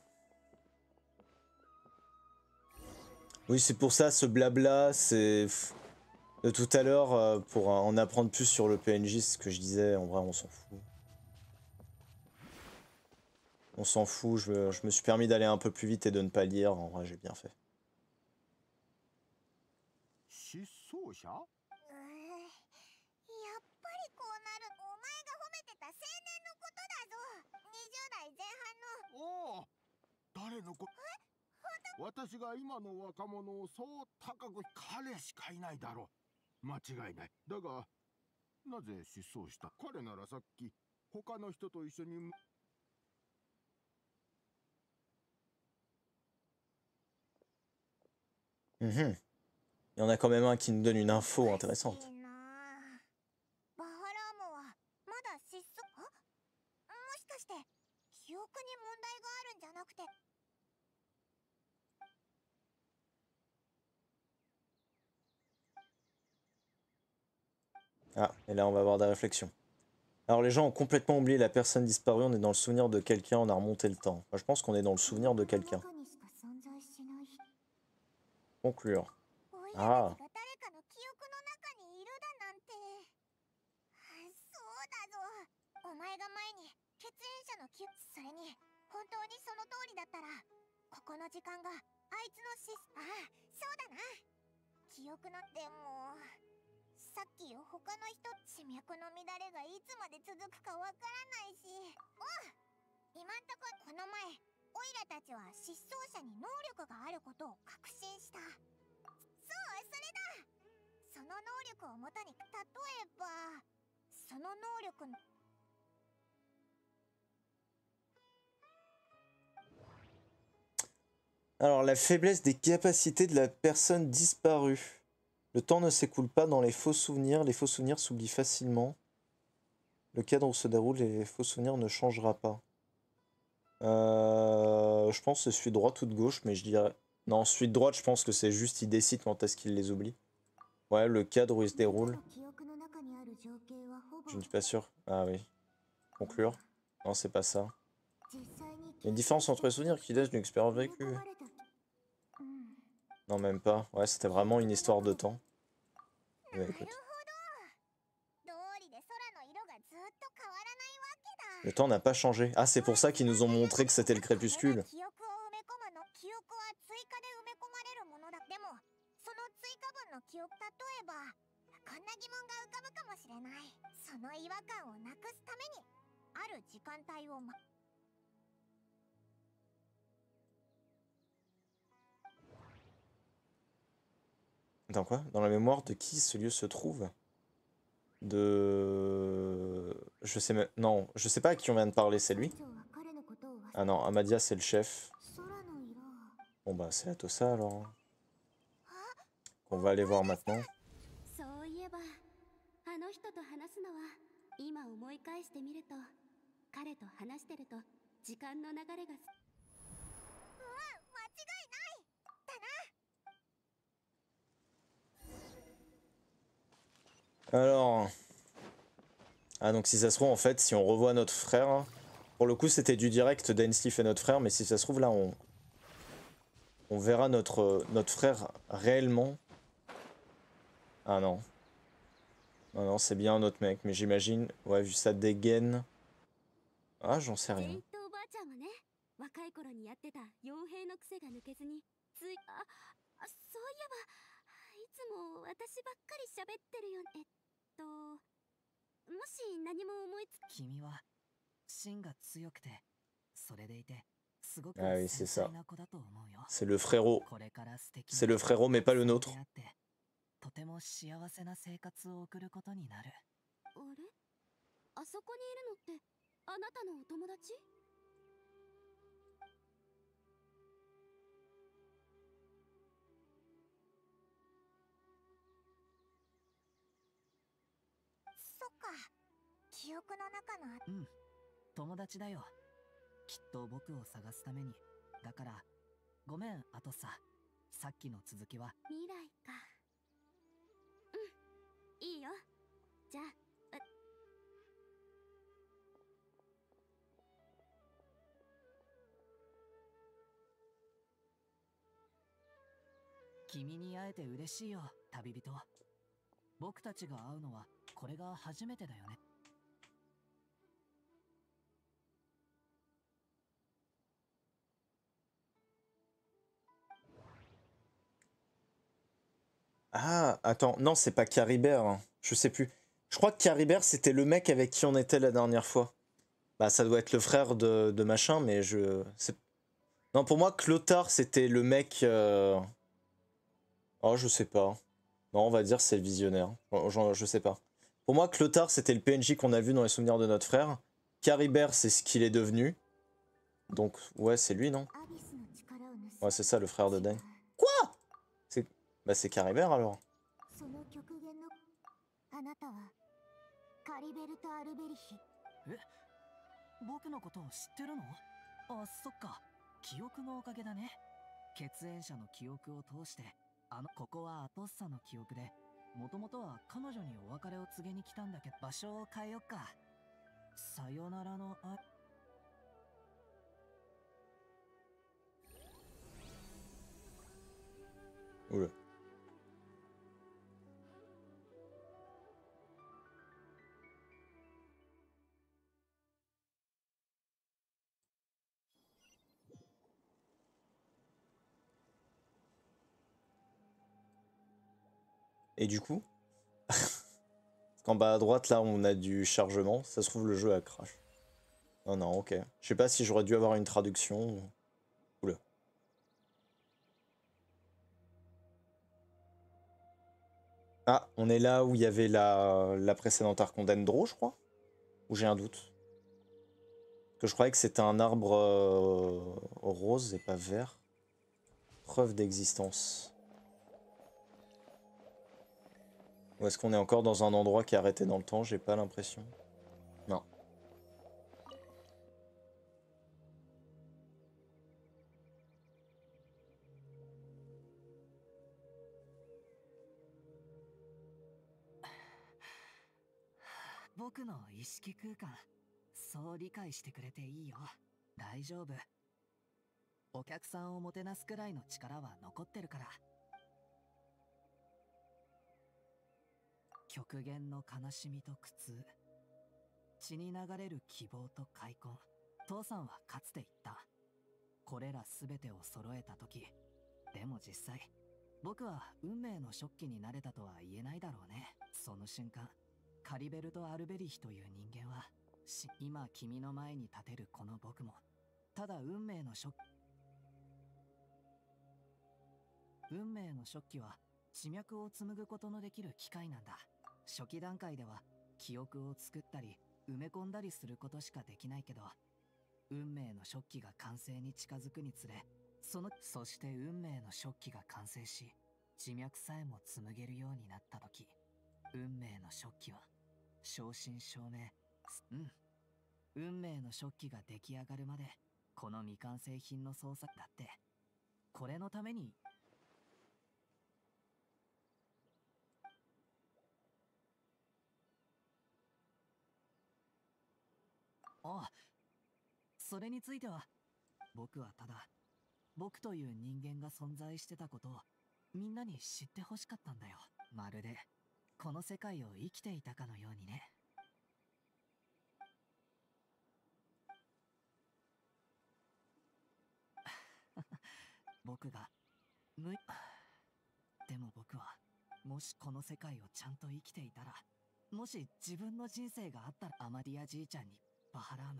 Oui, c'est pour ça, ce blabla, c'est... De tout à l'heure, euh, pour en apprendre plus sur le P N J, c'est ce que je disais, en vrai, on s'en fout. On s'en fout, je me, je me suis permis d'aller un peu plus vite et de ne pas lire, en vrai, j'ai bien fait. 失踪者？ やっぱりこうなる。お前が褒めてた青年のことだぞ。にじゅう代前半の。 おお、誰のこ？私が今の若者をそう高く、彼しかいないだろう。間違いない。だがなぜ失踪した？彼ならさっき他の人と一緒に。 Mhm. Il y en a quand même un qui nous donne une info intéressante. バハラーモはまだ失踪？あ？もしかして記憶に問題があるんじゃなくて。 Ah, et là on va avoir des réflexions. Alors les gens ont complètement oublié la personne disparue, on est dans le souvenir de quelqu'un, on a remonté le temps. Moi, je pense qu'on est dans le souvenir de quelqu'un. Conclure. Ah. Alors, la faiblesse des capacités de la personne disparue. Le temps ne s'écoule pas dans les faux souvenirs, les faux souvenirs s'oublient facilement. Le cadre où se déroule les faux souvenirs ne changera pas. Euh, je pense que c'est celui de droite ou de gauche, mais je dirais... Non, celui de droite, je pense que c'est juste, il décide quand est-ce qu'il les oublie. Ouais, le cadre où il se déroule. Je ne suis pas sûr. Ah oui. Conclure. Non, c'est pas ça. Il y a une différence entre les souvenirs qui laissent une expérience vécue. Non, même pas. Ouais, c'était vraiment une histoire de temps. Mais écoute. Le temps n'a pas changé. Ah, c'est pour ça qu'ils nous ont montré que c'était le crépuscule. Attends, quoi? Dans la mémoire de qui ce lieu se trouve? De... Je sais même... Non, je sais pas à qui on vient de parler, c'est lui? Ah non, Amadia c'est le chef. Bon bah c'est Atossa alors. On va aller voir maintenant. Alors... Ah donc si ça se trouve en fait, si on revoit notre frère... Pour le coup c'était du direct d'Ainsleif et notre frère, mais si ça se trouve là on... On verra notre, notre frère réellement. Ah non. Non non c'est bien un autre mec, mais j'imagine... Ouais vu sa dégaine... Ah j'en sais rien. Ah oui, c'est ça. C'est le frérot. C'est le frérot, mais pas le nôtre. Hmm. 友達だよ。きっと僕を探すために。だから、ごめん、あとさ。さっきの続きは。未来か。うん、いいよ。じゃあ、君に会えて嬉しいよ、旅人。僕たちが会うのはこれが初めてだよね。 Ah, attends, non, c'est pas Caribert, hein. Je sais plus. Je crois que Caribert, c'était le mec avec qui on était la dernière fois. Bah, ça doit être le frère de, de machin, mais je... Non, pour moi, Clothar, c'était le mec... Euh... Oh, je sais pas. Non, on va dire c'est le visionnaire. Je, je sais pas. Pour moi, Clothar, c'était le P N J qu'on a vu dans les souvenirs de notre frère. Caribert, c'est ce qu'il est devenu. Donc, ouais, c'est lui, non? Ouais, c'est ça, le frère de Dane. Quoi? C'est... Bah, c'est Caribert, alors. もともとは彼女にお別れを告げに来たんだけど、場所を変えよっか。さよならのあ、 Oula. Et du coup, qu'en bas à droite, là, on a du chargement. Ça se trouve, le jeu a crash. Non, non, ok. Je sais pas si j'aurais dû avoir une traduction. ou- Oula. Ah, on est là où il y avait la, la précédente Arconden Draw, je crois. Ou j'ai un doute. Que je croyais que c'était un arbre euh, rose et pas vert. Preuve d'existence. Ou est-ce qu'on est encore dans un endroit qui est arrêté dans le temps? J'ai pas l'impression. Non. 「僕の意識空間、そう理解してくれていいよ。大丈夫。お客さんをもてなすくらいの力は残ってるから。極限の悲しみと苦痛、血に流れる希望と開墾。父さんはかつて言った。これらすべてを揃えた時、でも実際、僕は運命の食器になれたとは言えないだろうね。その瞬間、カリベルト・アルベリヒという人間は、し今君の前に立てるこの僕も、ただ運命の食器、運命の食器は、地脈を紡ぐことのできる機械なんだ。初期段階では、記憶を作ったり、埋め込んだりすることしかできないけど、運命の食器が完成に近づくにつれ、その、そして運命の食器が完成し、地脈さえも紡げるようになったとき、運命の食器は、正真正銘、うん。運命の食器が出来上がるまで、この未完成品の創作だって、これのために、ああ、それについては、僕はただ、僕という人間が存在してたことを、みんなに知ってほしかったんだよ。まるで、この世界を生きていたかのようにね。僕が、む、でも僕は、もしこの世界をちゃんと生きていたら、もし自分の人生があったら、アマディアじいちゃんに、バハラーム、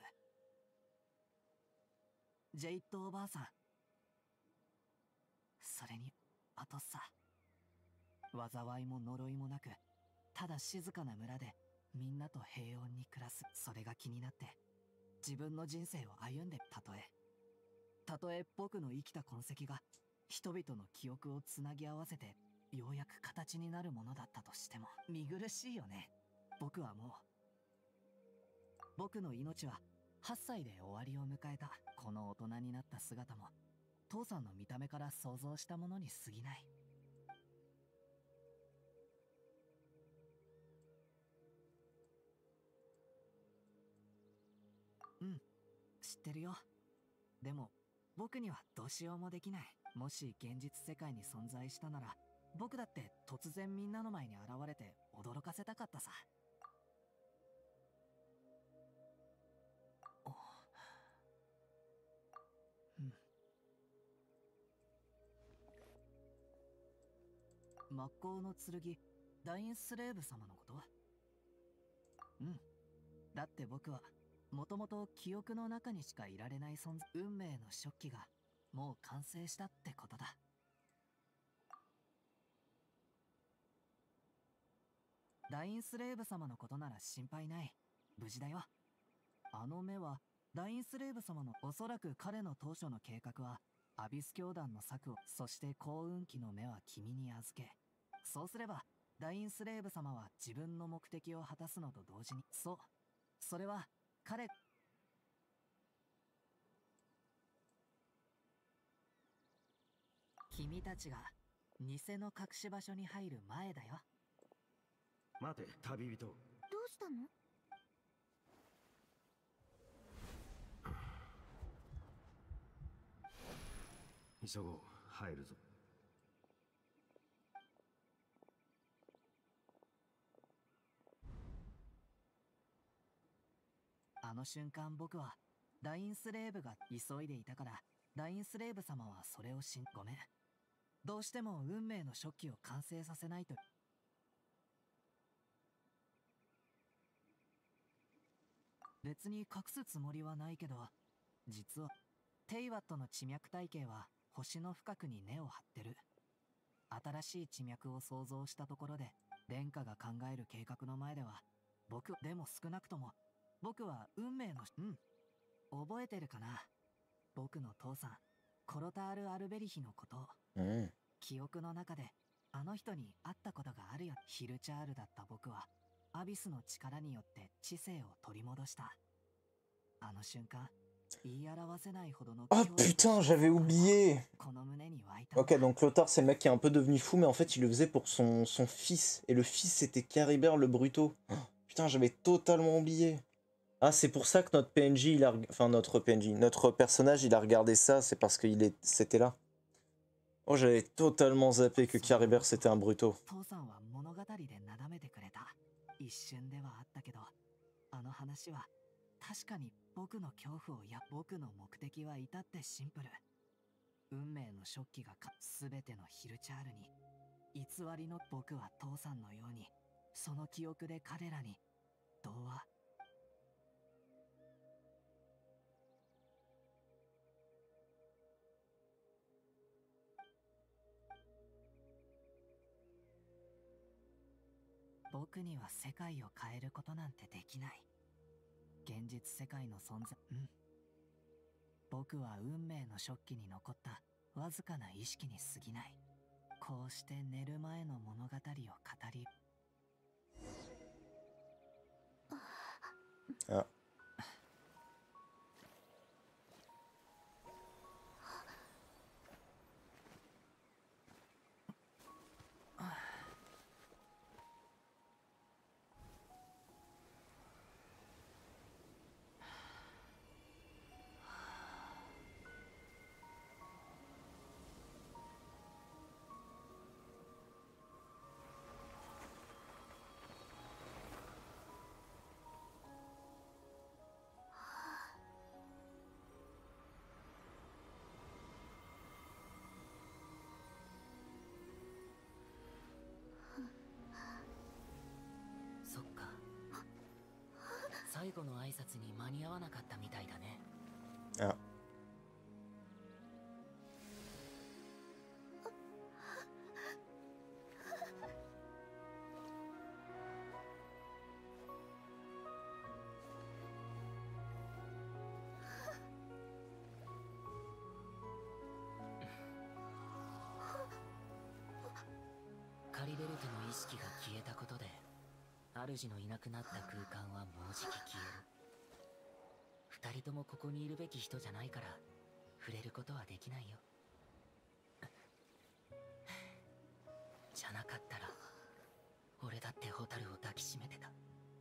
ジェイットおばあさん、それに、あとさ、災いも呪いもなく、ただ静かな村で、みんなと平穏に暮らす。それが気になって、自分の人生を歩んで、たとえ、たとえ僕の生きた痕跡が、人々の記憶をつなぎ合わせて、ようやく形になるものだったとしても、見苦しいよね。僕はもう、僕の命は、はっさいで終わりを迎えた。この大人になった姿も、父さんの見た目から想像したものに過ぎない。うん、知ってるよ。でも、僕にはどうしようもできない。もし現実世界に存在したなら、僕だって突然みんなの前に現れて驚かせたかったさ。うん。真っ向の剣、ダインスレーブ様のこと？うん。だって僕は、もともと記憶の中にしかいられない存在。運命の食器が、もう完成したってことだ。ダインスレーブ様のことなら心配ない。無事だよ。あの目は、ダインスレーブ様の、おそらく彼の当初の計画は、アビス教団の策を、そして幸運期の目は君に預け。そうすれば、ダインスレーブ様は自分の目的を果たすのと同時に、そう。それは、彼、君たちが、偽の隠し場所に入る前だよ。 待て、旅人。 どうしたの？ 急ごう、入るぞ。 あの瞬間僕はダインスレーブが急いでいたから、ダインスレーブ様はそれをしんごめん。どうしても運命の食器を完成させないと。別に隠すつもりはないけど、実はテイワットの地脈体系は星の深くに根を張ってる。新しい地脈を創造したところで殿下が考える計画の前では、僕でも少なくとも僕は運命のうん覚えてるかな、僕の父さんコロタール・アルベリヒのこと。 うん。 記憶の中であの人に会ったことがあるよ。ヒルチャールだった僕はアビスの力によって知性を取り戻した。あの瞬間、言い表せないほどの Ah putain, j'avais oublié. この胸に湧いた。 Ok, donc Clothar, c'est le mec qui est un peu devenu fou, mais en fait, il le faisait pour son, son fils. Et le fils, c'était Caribert le Bruto. Oh, putain, j'avais totalement oublié. Ah, c'est pour ça que notre P N J, il a... reg- Enfin, notre P N J, notre personnage, il a regardé ça, c'est parce qu'il est... c'était là. Oh, j'avais totalement zappé que Caribert, c'était un Bruto. 父さんは物語でなだめてくれた。一瞬ではあったけど、あの話は確かに僕の恐怖をや僕の目的は至ってシンプル。運命の食器がか全てのヒルチャールに偽りの。僕は父さんのようにその記憶で彼らに童話。僕には世界を変えることなんてできない。現実世界の存在、うん。僕は運命の食器に残ったわずかな意識に過ぎない。こうして寝る前の物語を語り。 あ。 そっか。最後の挨拶に間に合わなかったみたいだね。 あ。 カリベルトの意識が消えたことで、主のいなくなった空間はもうじき消える。二人ともここにいるべき人じゃないから触れることはできないよ。じゃなかったら俺だってホタルを抱きしめてた。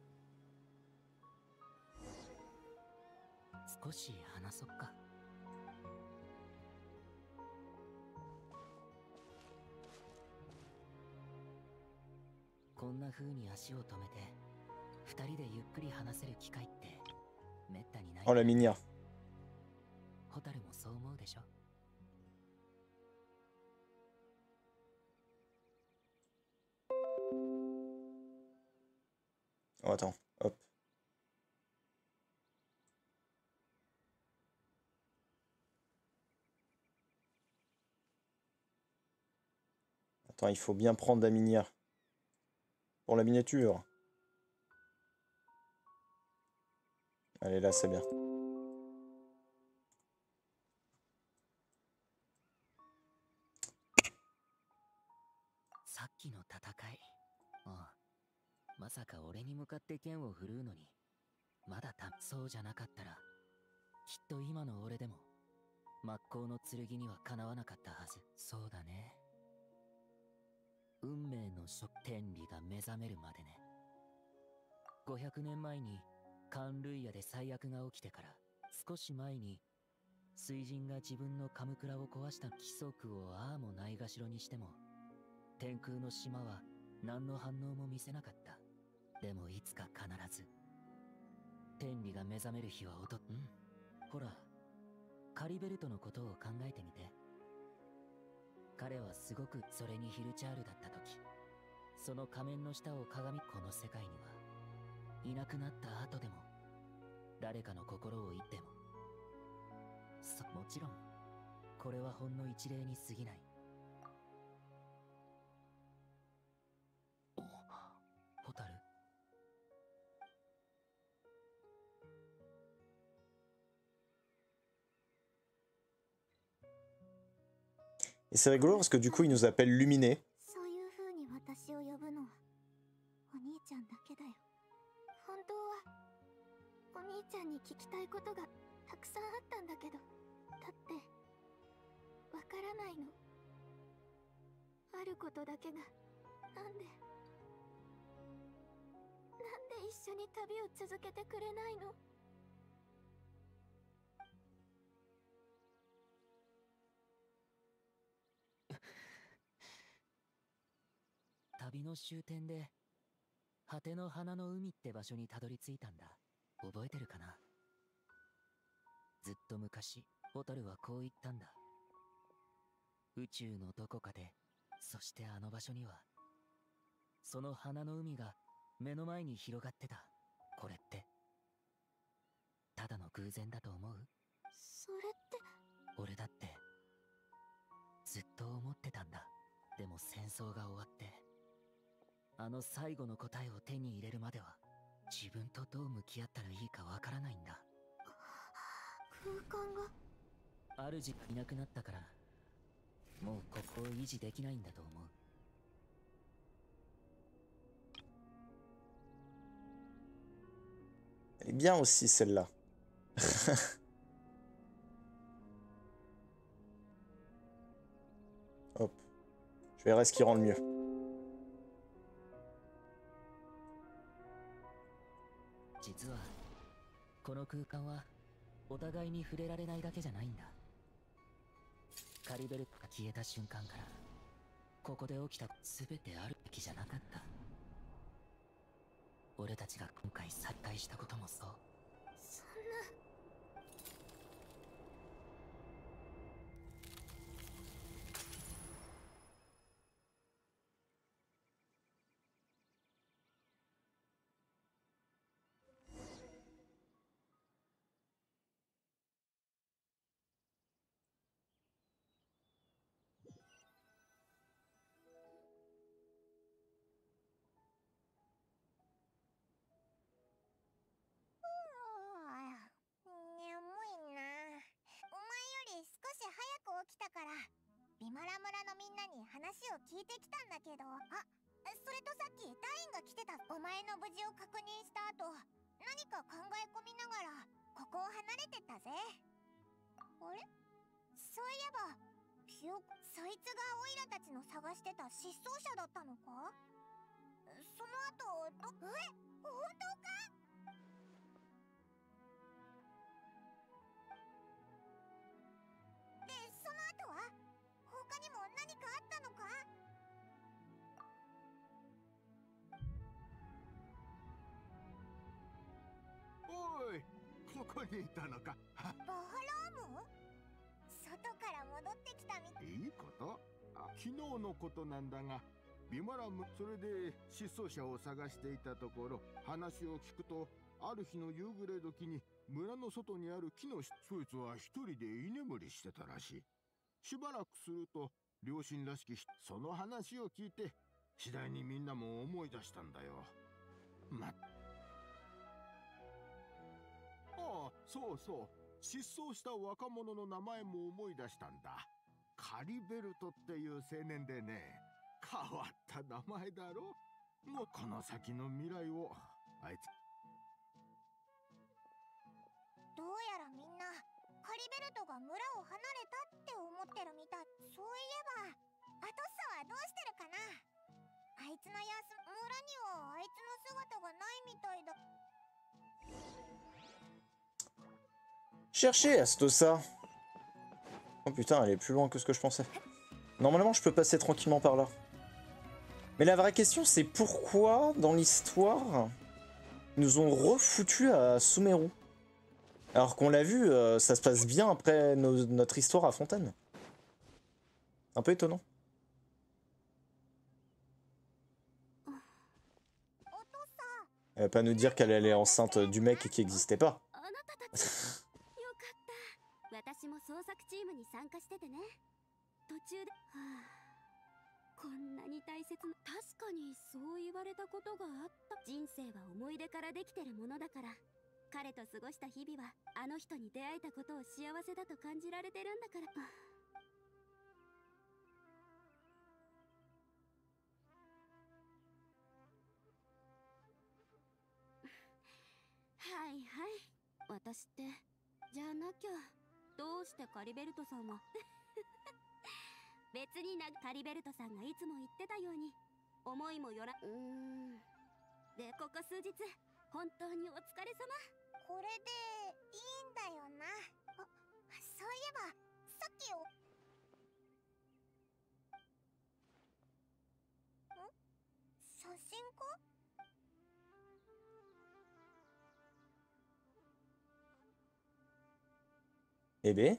少し話そっか。こんな風に足を止めて二人でゆっくり話せる機会ってめったにない。 Oh la Minia. ホタルもそう思うでしょ。 Oh, attends, hop. Attends, il faut bien prendre la minière. Pour la miniature. Allez, là, c'est bien. さっきの戦い。ああ、まさか俺に向かって剣を振るうのにまだたそうじゃなかったらきっと今の俺でも真っ向の剣にはかなわなかったはず。そうだね。運命の食天理が目覚めるまでね。 ごひゃくねんまえにカンルイヤで最悪が起きてから少し前に水神が自分のカムクラを壊した規則をああもないがしろにしても天空の島は何の反応も見せなかった。でもいつか必ず天理が目覚める日はおとうんほらカリベルトのことを考えてみて。彼はすごくそれにヒルチャールだった時、その仮面の下を鏡この世界にはいなくなった後でも誰かの心を言ってもそもちろんこれはほんの一例に過ぎない。ホタル Et c'est rigolo parce que du coup il nous appelle Luminé. そういう風に私を呼ぶのはお兄ちゃんだけだよ。本当はお兄ちゃんに聞きたいことがたくさんあったんだけど、だってわからないの。あることだけがなんでなんで一緒に旅を続けてくれないの？ 旅の終点で果ての花の海って場所にたどり着いたんだ。覚えてるかな？ずっと昔ホタルはこう言ったんだ。宇宙のどこかで、そしてあの場所にはその花の海が目の前に広がってた。これってただの偶然だと思う？ それって俺だってずっと思ってたんだ。でも戦争が終わってあの最後の答えを手に入れるまでは自分とどう向き合ったらいいかわからないんだ。 空間が主がいなくなったからもうここを維持できないんだと思う。 Elle est bien aussi celle-là. Hop. Je verrai ce qui rend le mieux. 実はこの空間はお互いに触れられないだけじゃないんだ。カリベルトが消えた瞬間からここで起きた全てあるべきじゃなかった。俺たちが今回再会したこともそう。 そんなビマラ村のみんなに話を聞いてきたんだけど、あ、それとさっき隊員が来てた。お前の無事を確認した後、何か考え込みながらここを離れてったぜ。あれ？そういえばピヨ、そいつがオイラたちの探してた失踪者だったのか？その後ど、え、本当か？で、その後は他にも何かあったのか？ おい、ここにいたのか。 バハラーム？外から戻ってきたみたい。 いいこと？あ、昨日のことなんだが、ビマラム、それで失踪者を探していたところ、話を聞くと、ある日の夕暮れ時に村の外にある木の下、そいつは一人で居眠りしてたらしい。しばらくすると両親らしき人、その話を聞いて次第にみんなも思い出したんだよ。まああ、そうそう、失踪した若者の名前も思い出したんだ。カリベルトっていう青年でね、変わった名前だろ。もうこの先の未来をあいつ。 どうやらみんなカリベルトが村を離れたって思ってるみたい。そういえばアトッサはどうしてるかな？あいつの様子、村にはあいつの姿がないみたいだ。 Cherchez Astosa. Oh putain, elle est plus loin que ce que je pensais. Normalement, je peux passer tranquillement par là. Mais la vraie question, c'est pourquoi, dans l'histoire, ils nous ont refoutu à Sumeru. Alors qu'on l'a vu, euh, ça se passe bien après nos, notre histoire à Fontaine. Un peu étonnant. Elle va pas nous dire qu'elle est enceinte du mec qui n'existait pas. 私も創作チームに参加しててね。途中で、はあ、こんなに大切な、確かにそう言われたことがあった。人生は思い出からできてるものだから、彼と過ごした日々はあの人に出会えたことを幸せだと感じられてるんだから。はいはい。私ってじゃなきゃ。 どうしてカリベルトさんは別になカリベルトさんがいつも言ってたように思いもよらうーんでここ数日本当にお疲れ様これでいいんだよなあそういえばさっきおん写真家 Eh bien,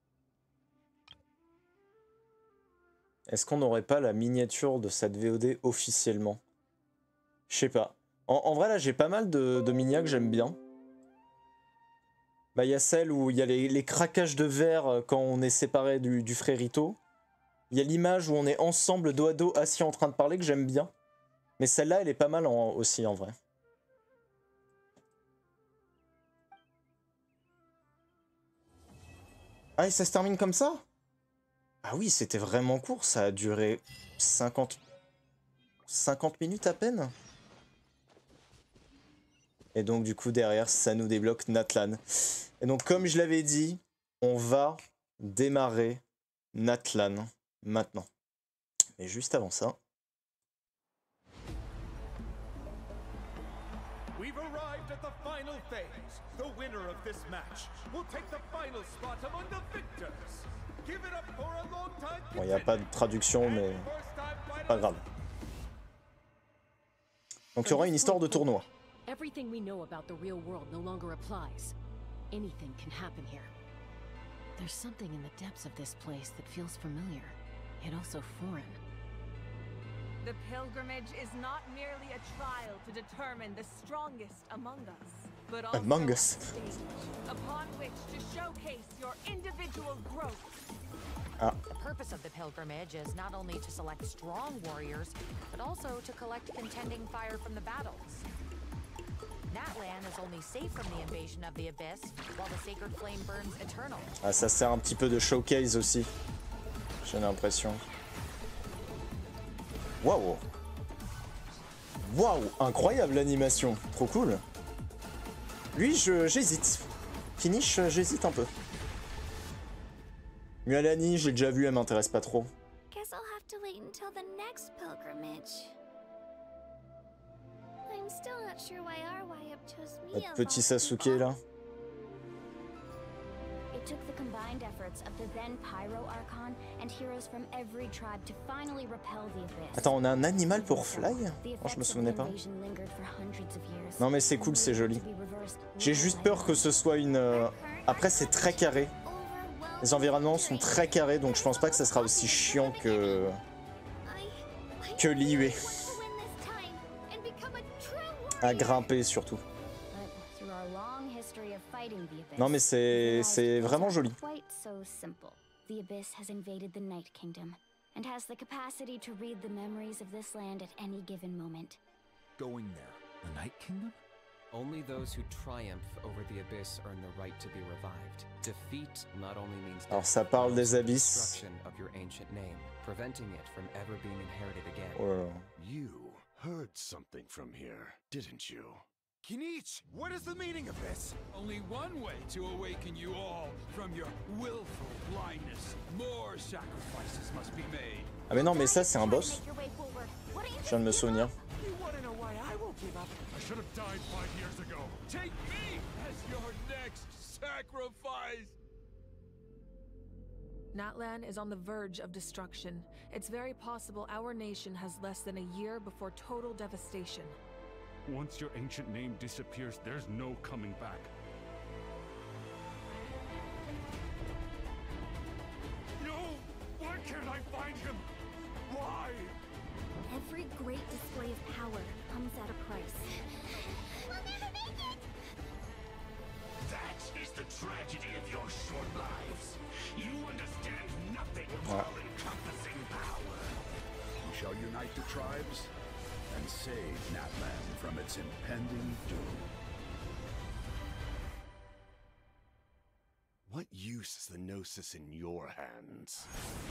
est-ce qu'on n'aurait pas la miniature de cette V O D officiellement? Je sais pas. En, en vrai, là, j'ai pas mal de, de minia que j'aime bien. Bah, il y a celle où il y a les, les craquages de verre quand on est séparé du, du frérito. Il y a l'image où on est ensemble dos à dos assis en train de parler que j'aime bien. Mais celle-là, elle est pas mal en, aussi en vrai. Ah, et ça se termine comme ça? Ah oui, c'était vraiment court, ça a duré cinquante... cinquante minutes à peine. Et donc du coup derrière, ça nous débloque Natlan. Et donc comme je l'avais dit, on va démarrer Natlan maintenant. Mais juste avant ça... We've arrived at the final phase. The winner of this match will take the final spot among the victors. Give it up for a long time. Bon, il n'y a pas de traduction, mais pas grave. Donc il y aura une histoire de tournoi. Everything we know about the real world no longer applies. Anything can happen here. There's something in the depths of this place that feels familiar, yet also foreign. The pilgrimage is not merely a trial to determine the strongest among us, but also among a us. stage upon which to showcase your individual growth. Ah. The purpose of the pilgrimage is not only to select strong warriors, but also to collect contending fire from the battles. Natlan is only safe from the invasion of the Abyss, while the sacred flame burns eternal. Ah, ça sert un petit peu de showcase aussi. J'ai l'impression. Waouh! Waouh! Incroyable l'animation, trop cool. Lui, je j'hésite. Finish, j'hésite un peu. Mualani, j'ai déjà vu, elle m'intéresse pas trop. Guess I'll have to wait until the next pilgrimage. I'm still not sure why Arwayab chose me. Notre petit Sasuke là. It took the combined efforts of the then Pyro Archon and heroes from every tribe to finally repel the Abyss. Attends, on a un animal pour Fly? Oh, je me souvenais pas. Non mais c'est cool, c'est joli. J'ai juste peur que ce soit une... Euh... Après c'est très carré. Les environnements sont très carrés, donc je pense pas que ça sera aussi chiant que... que l'I U E. À grimper surtout. Non mais c'est c'est vraiment joli. The Abyss has invaded the Night Kingdom and has the capacity to read the memories of this land at any given moment. Going there, the Night Kingdom? Only those who triumph over the Abyss earn the right to be revived. Defeat not only means Alors ça parle des abysses. destruction of your ancient name, preventing it from ever being inherited again. Oh là là. You heard something from here, didn't you? Kinich, what is the meaning of this? Only one way to awaken you all from your willful blindness. More sacrifices must be made. Ah mais non, mais ça c'est un boss. Je viens de me souvenir. You want to know why I won't give up? I should have died five years ago. Take me as your next sacrifice. Natlan is on the verge of destruction. It's very possible our nation has less than a year before total devastation. Once your ancient name disappears, there's no coming back. No! Why can't I find him? Why? Every great display of power comes at a price. We'll never make it! That is the tragedy of your short lives. You understand nothing of all-encompassing power. We shall unite the tribes and save Natlan from its impending doom. What use is the Gnosis in your hands?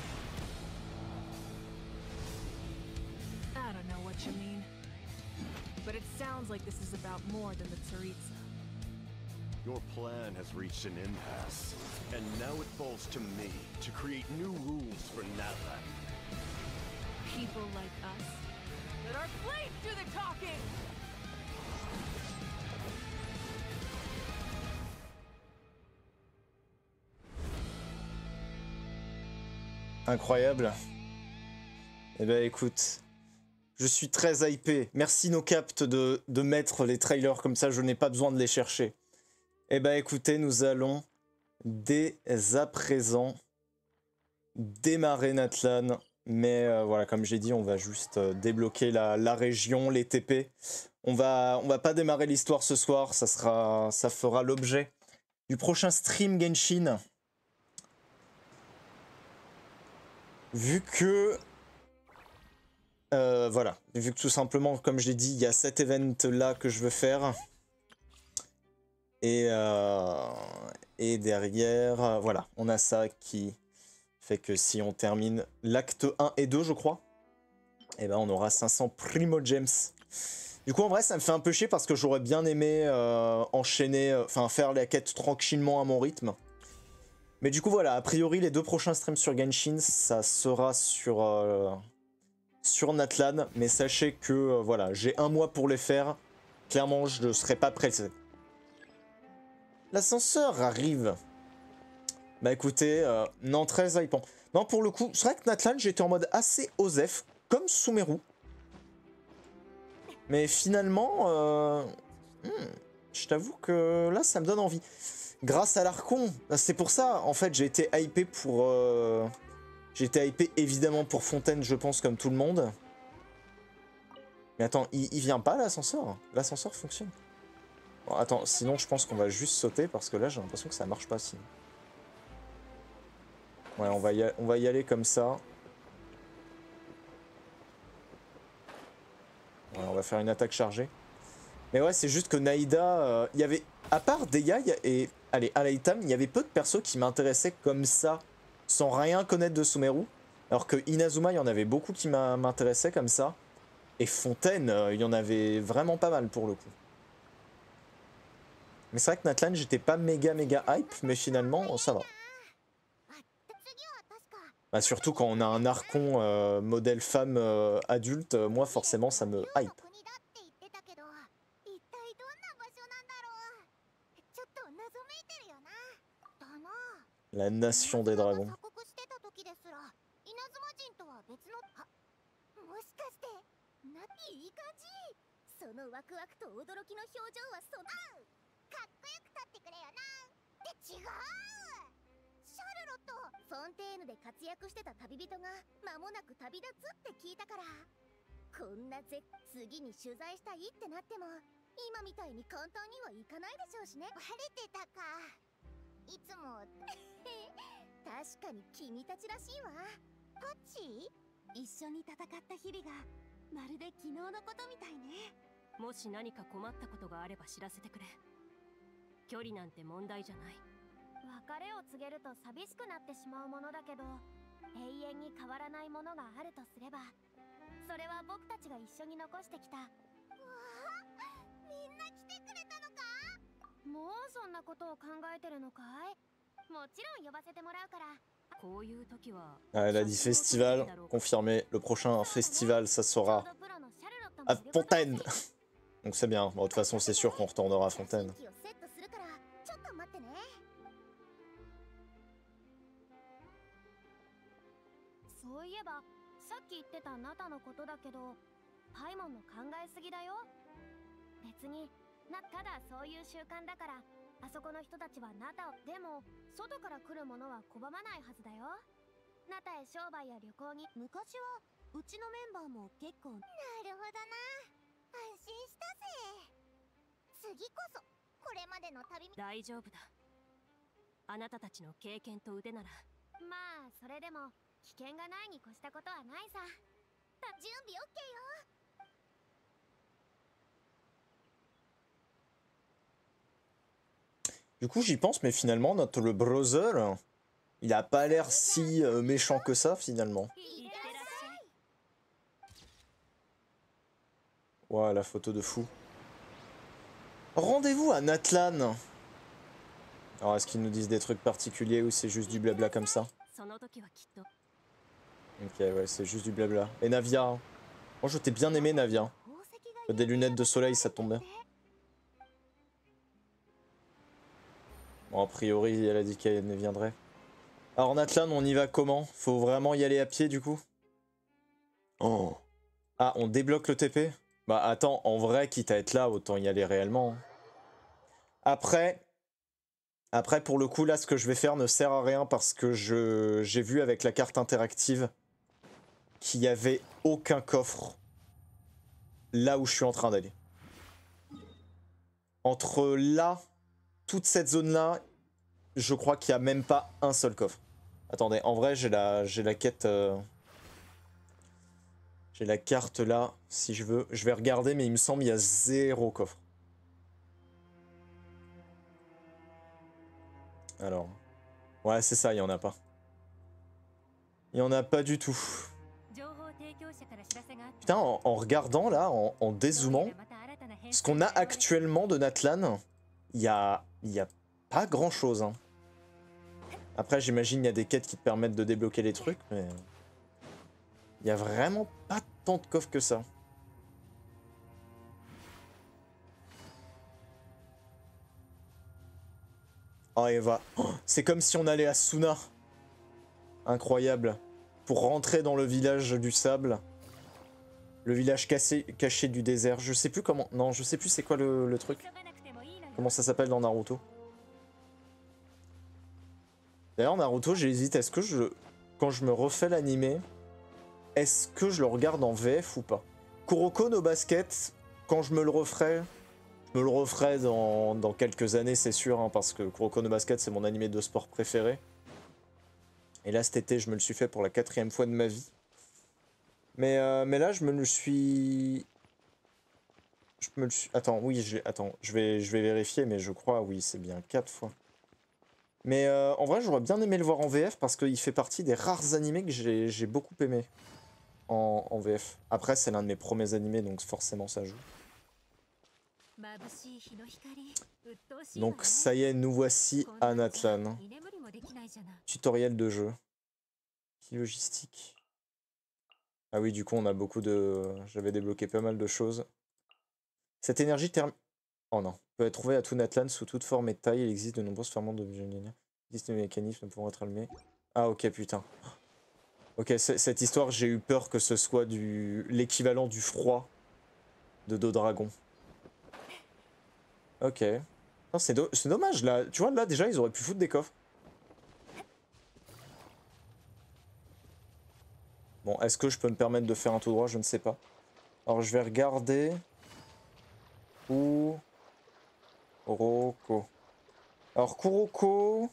I don't know what you mean. But it sounds like this is about more than the Tsaritsa. Your plan has reached an impasse, and now it falls to me to create new rules for Natlan. People like us. Let our flames do the talking! Incroyable. Eh ben écoute, je suis très hypé. Merci NoCapt de, de mettre les trailers comme ça, je n'ai pas besoin de les chercher. Eh ben écoutez, nous allons dès à présent démarrer Natlan. Mais euh, voilà, comme j'ai dit, on va juste euh, débloquer la, la région, les T P. On va, on va pas démarrer l'histoire ce soir, ça, sera, ça fera l'objet du prochain stream Genshin. Vu que... Euh, voilà, vu que tout simplement, comme je l'ai dit, il y a cet event-là que je veux faire. Et, euh, et derrière, euh, voilà, on a ça qui... fait que si on termine l'acte un et deux, je crois, et ben on aura cinq cents Primo Gems. Du coup, en vrai, ça me fait un peu chier parce que j'aurais bien aimé euh, enchaîner, enfin euh, faire la quête tranquillement à mon rythme. Mais du coup, voilà, a priori, les deux prochains streams sur Genshin, ça sera sur, euh, sur Natlan. Mais sachez que, euh, voilà, j'ai un mois pour les faire. Clairement, je ne serai pas pressé. L'ascenseur arrive. Bah écoutez, euh, non, très hypant. Non, pour le coup, c'est vrai que Natlan, j'étais en mode assez osef, comme Sumeru. Mais finalement, euh, hmm, je t'avoue que là, ça me donne envie. Grâce à l'Archon, c'est pour ça, en fait, j'ai été hypé pour... Euh, j'ai été hypé évidemment pour Fontaine, je pense, comme tout le monde. Mais attends, il, il vient pas l'ascenseur? L'ascenseur fonctionne. Bon, attends, sinon je pense qu'on va juste sauter parce que là, j'ai l'impression que ça marche pas sinon. Ouais, on va, y on va y aller comme ça. Ouais, on va faire une attaque chargée. Mais ouais, c'est juste que Naïda, il euh, y avait... À part Deya et allez, Alaitam, il y avait peu de persos qui m'intéressaient comme ça, sans rien connaître de Sumeru. Alors que Inazuma, il y en avait beaucoup qui m'intéressaient comme ça. Et Fontaine, il euh, y en avait vraiment pas mal pour le coup. Mais c'est vrai que Natlan, j'étais pas méga méga hype, mais finalement, ça va. Bah surtout quand on a un Archon euh, modèle femme euh, adulte, euh, moi forcément ça me hype. La nation des dragons. なことを考えてるのかい？もちろん呼ばせてもらうから。こういう時は Ah, elle a dit festival, confirmé. Le prochain festival, ça sera à Fontaine. Donc c'est bien. Bon, de toute façon, c'est sûr qu'on retournera à Fontaine. そういえばさっき言ってたナタのことだけど、パイモンの考えすぎだよ。別にな、ただそういう習慣だから、あそこの人たちはナタを、でも外から来るものは拒まないはずだよ。ナタへ商売や旅行に。昔はうちのメンバーも結構。なるほどな、安心したぜ。次こそこれまでの旅。大丈夫だ。あなたたちの経験と腕なら。まあそれでも危険がないに越したことはないさ。準備 OK よ。 Du coup, j'y pense, mais finalement, notre le brother, il a pas l'air si euh, méchant que ça, finalement. Ouais, la photo de fou. Rendez-vous à Natlan. Alors, est-ce qu'ils nous disent des trucs particuliers ou c'est juste du blabla comme ça? Ok, ouais, c'est juste du blabla. Et Navia. Hein. Moi, je t'ai bien aimé, Navia. Des lunettes de soleil, ça tombe bien. Bon, a priori, elle a dit qu'elle ne viendrait. Alors, Natlan, on y va comment? Faut vraiment y aller à pied, du coup? Oh. Ah, on débloque le T P? Bah, attends, en vrai, quitte à être là, autant y aller réellement. Après... Après, pour le coup, là, ce que je vais faire ne sert à rien parce que je j'ai vu avec la carte interactive qu'il n'y avait aucun coffre là où je suis en train d'aller. Entre là... Toute cette zone-là, je crois qu'il n'y a même pas un seul coffre. Attendez, en vrai, j'ai la, j'ai la quête... Euh... J'ai la carte là, si je veux. Je vais regarder, mais il me semble qu'il y a zéro coffre. Alors... Ouais, c'est ça, il n'y en a pas. Il n'y en a pas du tout. Putain, en, en regardant là, en, en dézoomant, ce qu'on a actuellement de Natlan... Il y a, y a pas grand chose. Hein. Après, j'imagine il y a des quêtes qui te permettent de débloquer les trucs, mais il y a vraiment pas tant de coffres que ça. Oh, Eva. Oh, c'est comme si on allait à Suna. Incroyable. Pour rentrer dans le village du sable. Le village cassé, caché du désert. Je sais plus comment... Non, je sais plus c'est quoi le, le truc. Comment ça s'appelle dans Naruto? D'ailleurs, Naruto, j'hésite. Est-ce que je... Quand je me refais l'animé, est-ce que je le regarde en V F ou pas? Kuroko no Basket, quand je me le referai, je me le referai dans, dans quelques années, c'est sûr, hein, parce que Kuroko no Basket, c'est mon animé de sport préféré. Et là, cet été, je me le suis fait pour la quatrième fois de ma vie. Mais, euh, mais là, je me le suis... Je me le suis... Attends, oui, je... Attends, je vais, je vais vérifier, mais je crois, oui, c'est bien quatre fois. Mais euh, en vrai, j'aurais bien aimé le voir en V F parce qu'il fait partie des rares animés que j'ai beaucoup aimé en, en V F. Après, c'est l'un de mes premiers animés, donc forcément ça joue. Donc ça y est, nous voici à Natlan. Tutoriel de jeu. Qui logistique. Ah oui, du coup, on a beaucoup de... J'avais débloqué pas mal de choses. Cette énergie thermique... Oh non. Peut être trouvée à tout Natlan sous toute forme et taille. Il existe de nombreuses ferments de Il existe des mécanismes pouvant être allumés. Ah ok, putain. Ok, cette histoire, j'ai eu peur que ce soit du l'équivalent du froid de Dodragon. Ok. C'est do dommage, là. Tu vois, là, déjà, ils auraient pu foutre des coffres. Bon, est-ce que je peux me permettre de faire un tout droit? Je ne sais pas. Alors, je vais regarder... Kuroko. Alors Kuroko...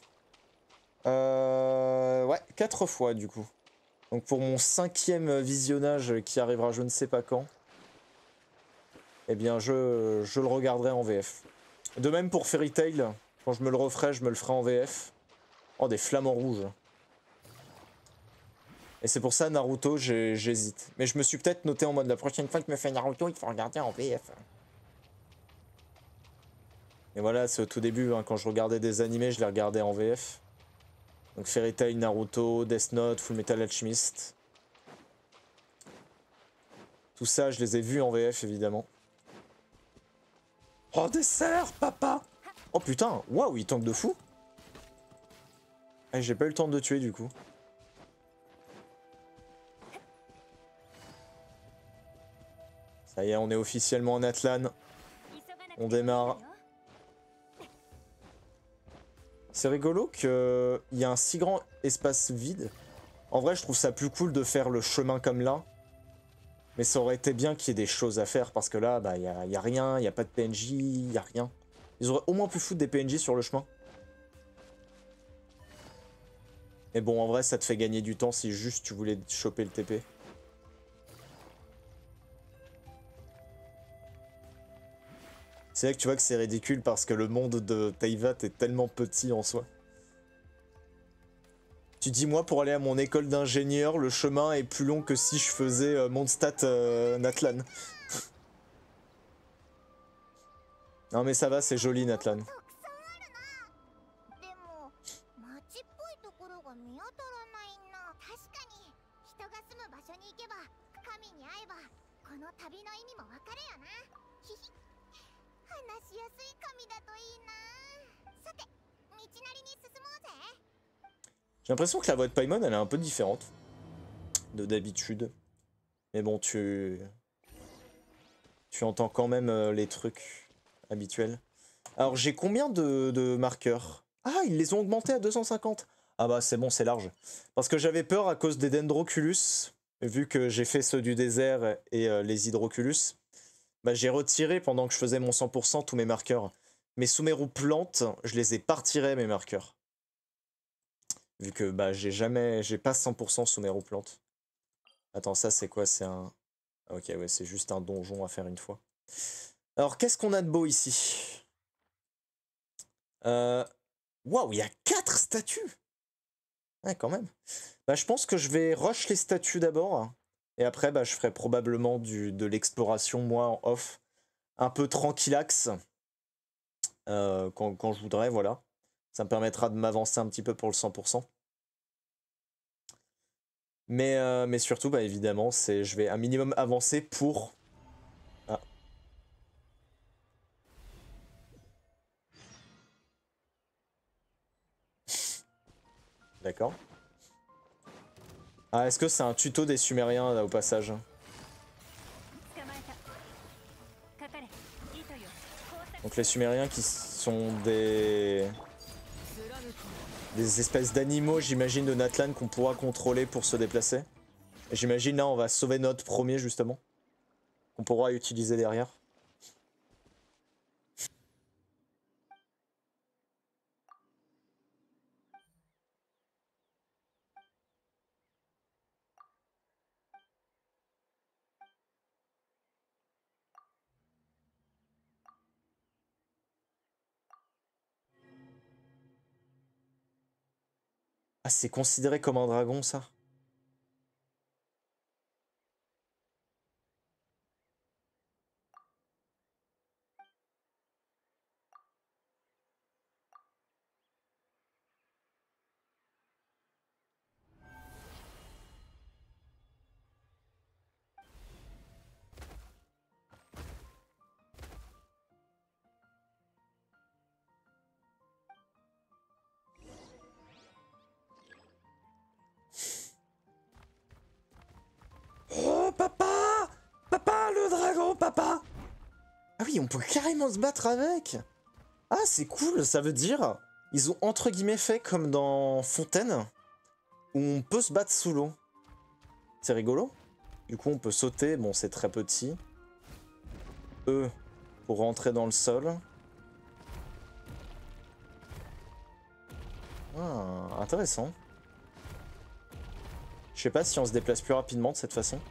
Euh... Ouais, quatre fois du coup. Donc pour mon cinquième visionnage qui arrivera je ne sais pas quand, eh bien je, je le regarderai en V F. De même pour Fairy Tail, quand je me le referai, je me le ferai en V F. Oh, des flamants rouges. Et c'est pour ça Naruto, j'hésite. Mais je me suis peut-être noté en mode la prochaine fois que je me fais Naruto, il faut regarder en V F. Et voilà, c'est au tout début, hein, quand je regardais des animés, je les regardais en V F. Donc Fairy Tail, Naruto, Death Note, Full Metal Alchemist. Tout ça, je les ai vus en V F, évidemment. Oh, dessert, papa! Oh putain, waouh, il tank de fou! Eh, j'ai pas eu le temps de le tuer, du coup. Ça y est, on est officiellement en Atlan. On démarre. C'est rigolo qu'il y a un si grand espace vide. En vrai, je trouve ça plus cool de faire le chemin comme là. Mais ça aurait été bien qu'il y ait des choses à faire, parce que là, bah, il n'y a, y a rien, il n'y a pas de P N J, il n'y a rien. Ils auraient au moins pu foutre des P N J sur le chemin. Mais bon, en vrai, ça te fait gagner du temps si juste tu voulais choper le T P. C'est vrai que tu vois que c'est ridicule parce que le monde de Teyvat est tellement petit en soi. Tu dis, moi, pour aller à mon école d'ingénieur, le chemin est plus long que si je faisais euh, Mondstadt euh, Natlan. Non mais ça va, c'est joli Natlan. J'ai l'impression que la voix de Paimon, elle est un peu différente de d'habitude. Mais bon, tu... Tu entends quand même euh, les trucs habituels. Alors, j'ai combien de, de marqueurs? Ah, ils les ont augmentés à deux cent cinquante. Ah bah, c'est bon, c'est large. Parce que j'avais peur à cause des Dendroculus, vu que j'ai fait ceux du désert et euh, les Hydroculus. Bah, j'ai retiré pendant que je faisais mon cent pour cent tous mes marqueurs. Mais sous mes roues plantes, je les ai pas retirés, mes marqueurs. Vu que bah j'ai jamais, j'ai pas cent pour cent sous mes roues plantes. Attends, ça c'est quoi? C'est un... Ok, ouais, c'est juste un donjon à faire une fois. Alors, qu'est-ce qu'on a de beau ici? Euh... Waouh, il y a quatre statues! Ouais, quand même. Bah, je pense que je vais rush les statues d'abord. Et après, bah, je ferai probablement du, de l'exploration, moi, en off. Un peu tranquillax. Euh, quand, quand je voudrais, voilà. Ça me permettra de m'avancer un petit peu pour le cent pour cent. Mais, euh, mais surtout, bah, évidemment, c'est je vais un minimum avancer pour... Ah. D'accord. Ah, est-ce que c'est un tuto des Sumériens, là, au passage? Donc les Sumériens qui sont des... Des espèces d'animaux, j'imagine, de Natlan qu'on pourra contrôler pour se déplacer. Et j'imagine, là, on va sauver notre premier, justement. Qu'on pourra utiliser derrière. Ah, c'est considéré comme un dragon, ça? Oh, papa! Papa, le dragon, papa! Ah oui, on peut carrément se battre avec! Ah, c'est cool, ça veut dire... Ils ont entre guillemets fait comme dans Fontaine, où on peut se battre sous l'eau. C'est rigolo. Du coup, on peut sauter, bon, c'est très petit. E, pour rentrer dans le sol. Ah, intéressant. Je sais pas si on se déplace plus rapidement de cette façon.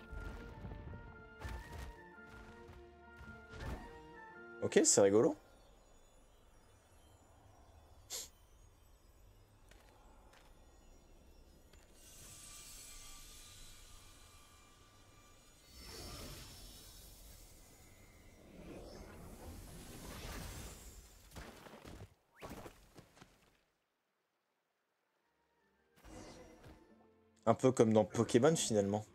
Ok, c'est rigolo. Un peu comme dans Pokémon finalement.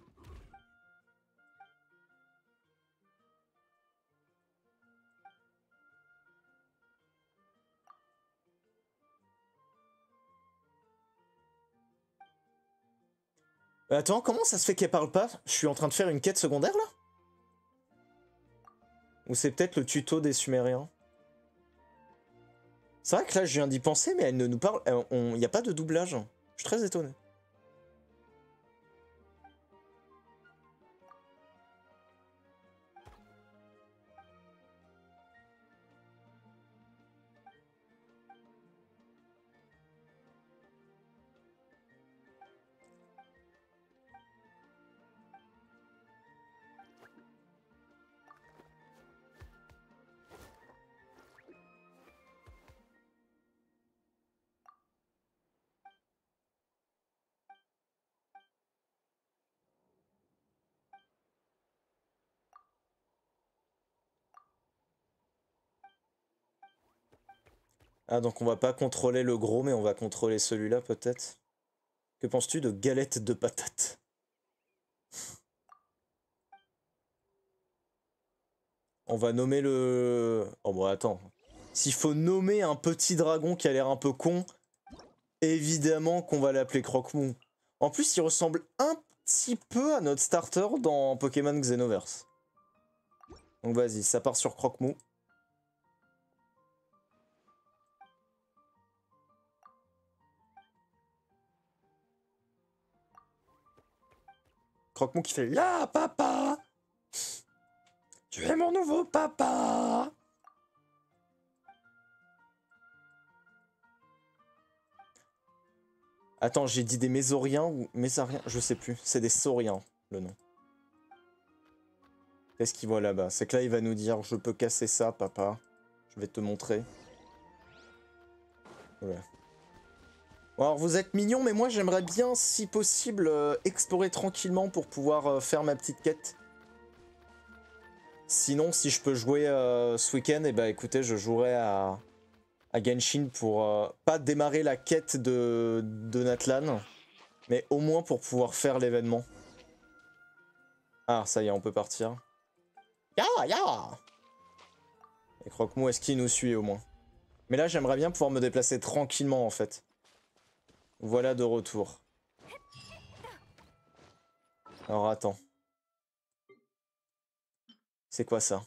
Attends, comment ça se fait qu'elle parle pas? Je suis en train de faire une quête secondaire là? Ou c'est peut-être le tuto des Sumériens? C'est vrai que là je viens d'y penser, mais elle ne nous parle... Il n'y a pas de doublage. Je suis très étonné. Ah, donc on va pas contrôler le gros, mais on va contrôler celui-là peut-être. Que penses-tu de galettes de patates? On va nommer le... Oh bon, attends. S'il faut nommer un petit dragon qui a l'air un peu con, évidemment qu'on va l'appeler Croque-Mou. En plus, il ressemble un petit peu à notre starter dans Pokémon Xenoverse. Donc vas-y, ça part sur Croque-Mou. Croque-Mou qui fait là, papa! Tu es mon nouveau papa! Attends, j'ai dit des Mésoriens ou Mésariens? Je sais plus. C'est des Sauriens, le nom. Qu'est-ce qu'il voit là-bas? C'est que là, il va nous dire je peux casser ça, papa. Je vais te montrer. Ouais. Bon, alors, vous êtes mignons, mais moi, j'aimerais bien, si possible, euh, explorer tranquillement pour pouvoir euh, faire ma petite quête. Sinon, si je peux jouer euh, ce week-end, et bah écoutez, je jouerai à, à Genshin pour euh, pas démarrer la quête de, de Natlan, mais au moins pour pouvoir faire l'événement. Ah, ça y est, on peut partir. Ya, ya! Et Croque-Mou, est-ce qu'il nous suit au moins? Mais là, j'aimerais bien pouvoir me déplacer tranquillement, en fait. Voilà de retour. Alors, attends. C'est quoi ça?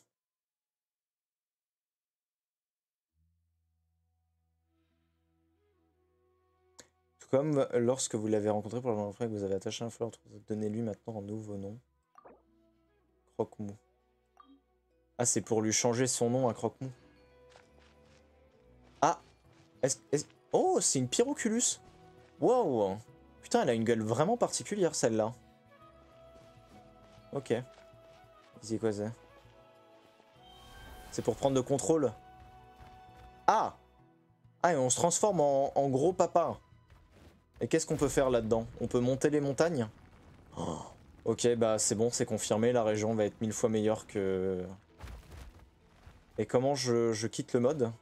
Tout comme lorsque vous l'avez rencontré pour la première fois et que vous avez attaché un fleur, donnez-lui maintenant un nouveau nom. Croque-Mou. Ah, c'est pour lui changer son nom à Croque-Mou. Ah, est-ce... Est oh, c'est une Pyroculus. Wow. Putain, elle a une gueule vraiment particulière, celle-là. Ok. C'est quoi ça? C'est pour prendre le contrôle. Ah. Ah, et on se transforme en, en gros papa. Et qu'est-ce qu'on peut faire là-dedans? On peut monter les montagnes? Oh. Ok, bah c'est bon, c'est confirmé. La région va être mille fois meilleure que... Et comment je, je quitte le mode?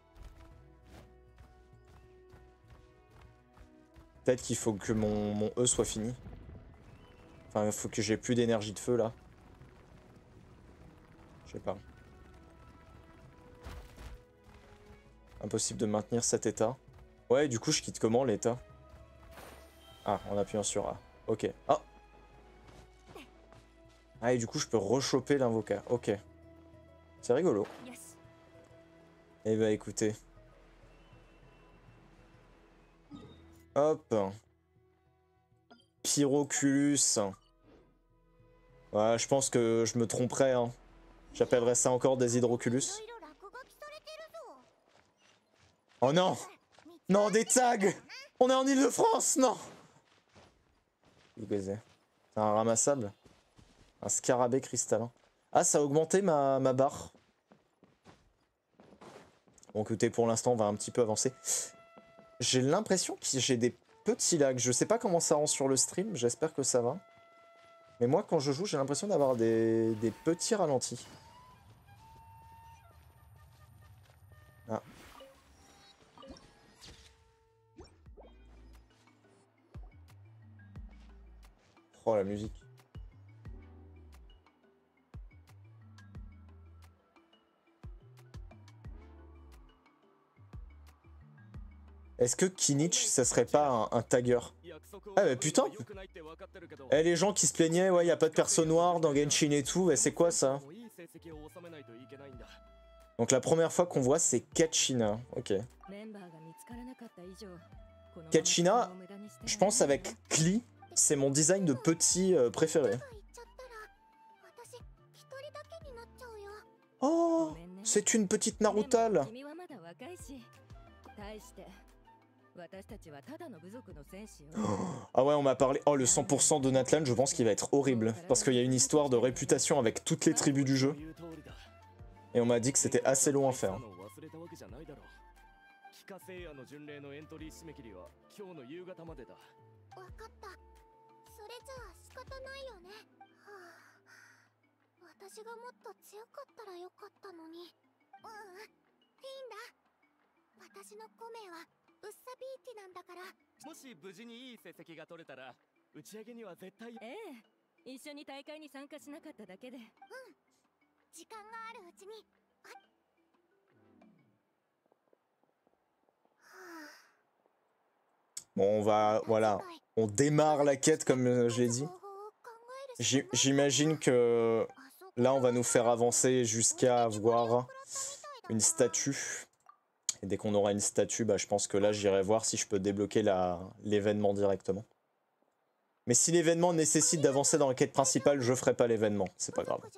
Peut-être qu'il faut que mon, mon E soit fini. Enfin, il faut que j'ai plus d'énergie de feu, là. Je sais pas. Impossible de maintenir cet état. Ouais, du coup, je quitte comment, l'état? Ah, en appuyant sur A. Ok. Ah! Ah, et du coup, je peux rechoper l'invocat. Ok. C'est rigolo. Eh bah, écoutez. Hop. Pyroculus. Ouais, je pense que je me tromperais, hein. J'appellerais ça encore des Hydroculus. Oh non! Non, des tags! On est en Île-de-France, non! C'est un ramassable. Un scarabée cristallin. Ah, ça a augmenté ma, ma barre. Bon, écoutez, pour l'instant, on va un petit peu avancer. J'ai l'impression que j'ai des petits lags. Je sais pas comment ça rend sur le stream, j'espère que ça va. Mais moi, quand je joue, j'ai l'impression d'avoir des, des petits ralentis. Ah. Oh, la musique. Est-ce que Kinich, ça serait pas un, un tagger? Ah mais putain. Eh, les gens qui se plaignaient, ouais, y a pas de perso noir dans Genshin et tout, c'est quoi ça? Donc la première fois qu'on voit, c'est Kachina. Ok. Kachina, je pense avec Klee, c'est mon design de petit euh, préféré. Oh, c'est une petite Narutale. Ah ouais, on m'a parlé... Oh, le cent pour cent de Natlan, je pense qu'il va être horrible. Parce qu'il y a une histoire de réputation avec toutes les tribus du jeu. Et on m'a dit que c'était assez long à faire. Bon, on va... Voilà. On démarre la quête, comme euh, je l'ai dit. J'imagine que... Là, on va nous faire avancer jusqu'à avoir une statue. Et dès qu'on aura une statue, bah, je pense que là, j'irai voir si je peux débloquer l'événement directement. Mais si l'événement nécessite d'avancer dans la quête principale, je ferai pas l'événement. C'est pas grave.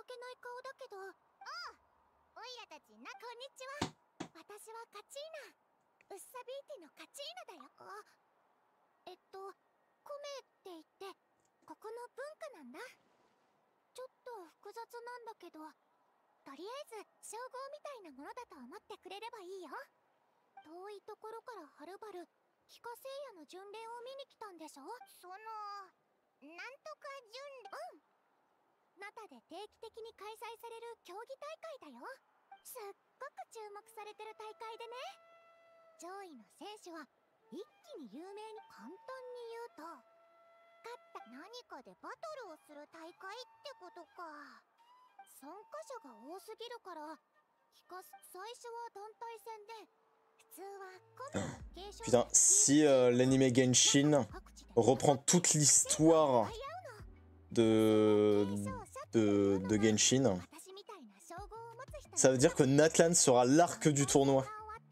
Putain, si euh, l'anime Genshin reprend toute l'histoire de, de, de Genshin, ça veut dire que Natlan sera l'arc du tournoi.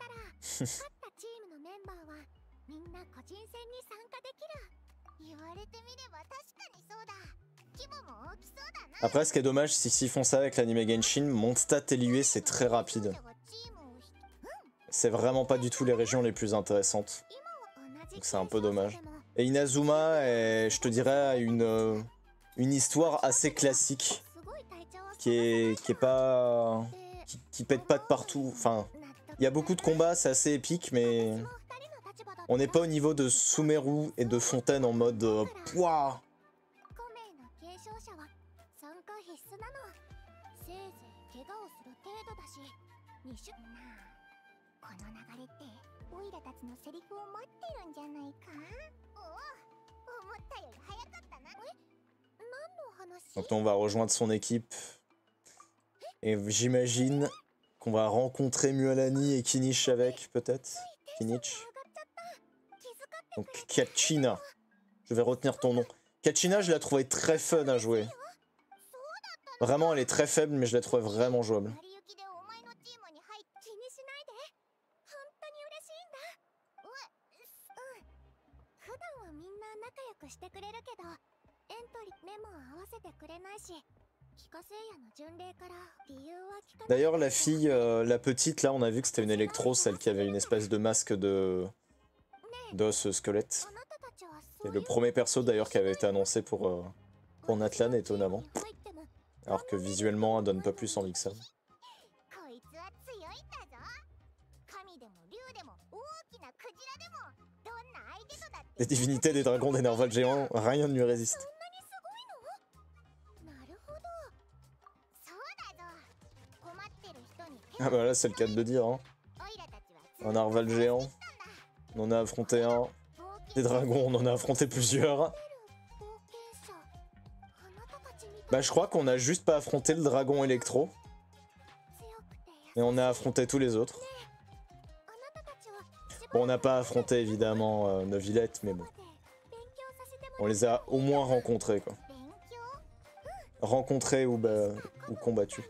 Après, ce qui est dommage, c'est s'ils font ça avec l'anime Genshin, Mondstadt et Liyue, c'est très rapide. C'est vraiment pas du tout les régions les plus intéressantes. Donc c'est un peu dommage. Et Inazuma, est, je te dirais, une, euh, une histoire assez classique. Qui est, qui est pas... Qui, qui pète pas de partout. Enfin, il y a beaucoup de combats, c'est assez épique, mais... On n'est pas au niveau de Sumeru et de Fontaine en mode... Euh, pouah. Donc on va rejoindre son équipe. Et j'imagine qu'on va rencontrer Mualani et Kinich avec, peut-être. Kinich. Donc Kachina. Je vais retenir ton nom. Kachina, je la trouvais très fun à jouer. Vraiment, elle est très faible, mais je la trouvais vraiment jouable. D'ailleurs, la fille, euh, la petite, là, on a vu que c'était une électro, celle qui avait une espèce de masque de d'os squelette. C'est le premier perso, d'ailleurs, qui avait été annoncé pour, euh, pour Natlan, étonnamment. Alors que visuellement, elle donne pas plus envie que ça. Les divinités, des dragons, des narvals géants, rien ne lui résiste. Ah bah là c'est le cas de le dire, hein. Un narval géant, on en a affronté un. Des dragons, on en a affronté plusieurs. Bah je crois qu'on a juste pas affronté le dragon électro. Et on a affronté tous les autres. Bon, on n'a pas affronté évidemment euh, nos Villette, mais bon. On les a au moins rencontrés quoi. Rencontrés ou, bah, ou combattus.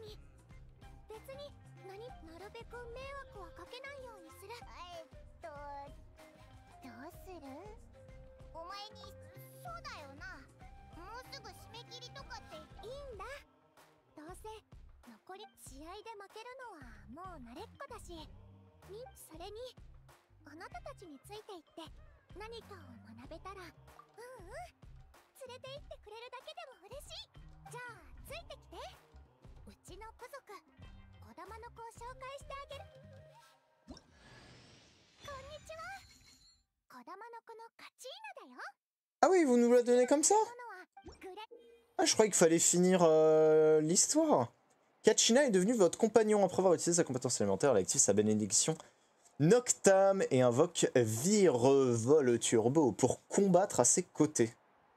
Ah oui, vous nous la donnez comme ça? Ah, je croyais qu'il fallait finir euh, l'histoire. Kachina est devenu votre compagnon après avoir utilisé sa compétence élémentaire. Elle active sa bénédiction Noctam et invoque Virevol Turbo pour combattre à ses côtés.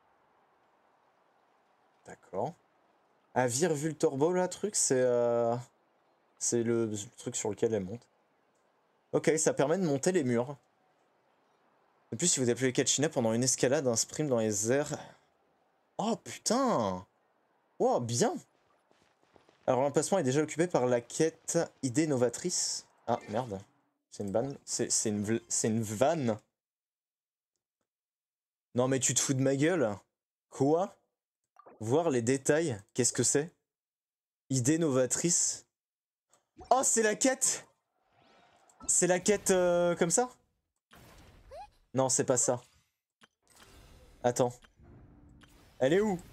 D'accord. Ah, Virevol Turbo, là, truc, c'est euh, c'est le, le truc sur lequel elle monte. Ok, ça permet de monter les murs. De plus, si vous appelez Kachina pendant une escalade, un sprint dans les airs. Oh putain! Oh, bien! Alors l'emplacement est déjà occupé par la quête idée novatrice. Ah merde, c'est une vanne. C'est une, une vanne. Non mais tu te fous de ma gueule? Quoi? Voir les détails, qu'est-ce que c'est? Idée novatrice. Oh c'est la quête! C'est la quête euh, comme ça? Non c'est pas ça. Attends. Elle est où?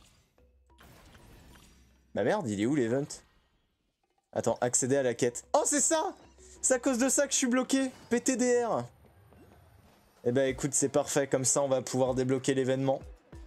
Bah merde, il est où l'event? Attends, accéder à la quête. Oh, c'est ça! C'est à cause de ça que je suis bloqué. P T D R. Eh bah écoute, c'est parfait. Comme ça, on va pouvoir débloquer l'événement.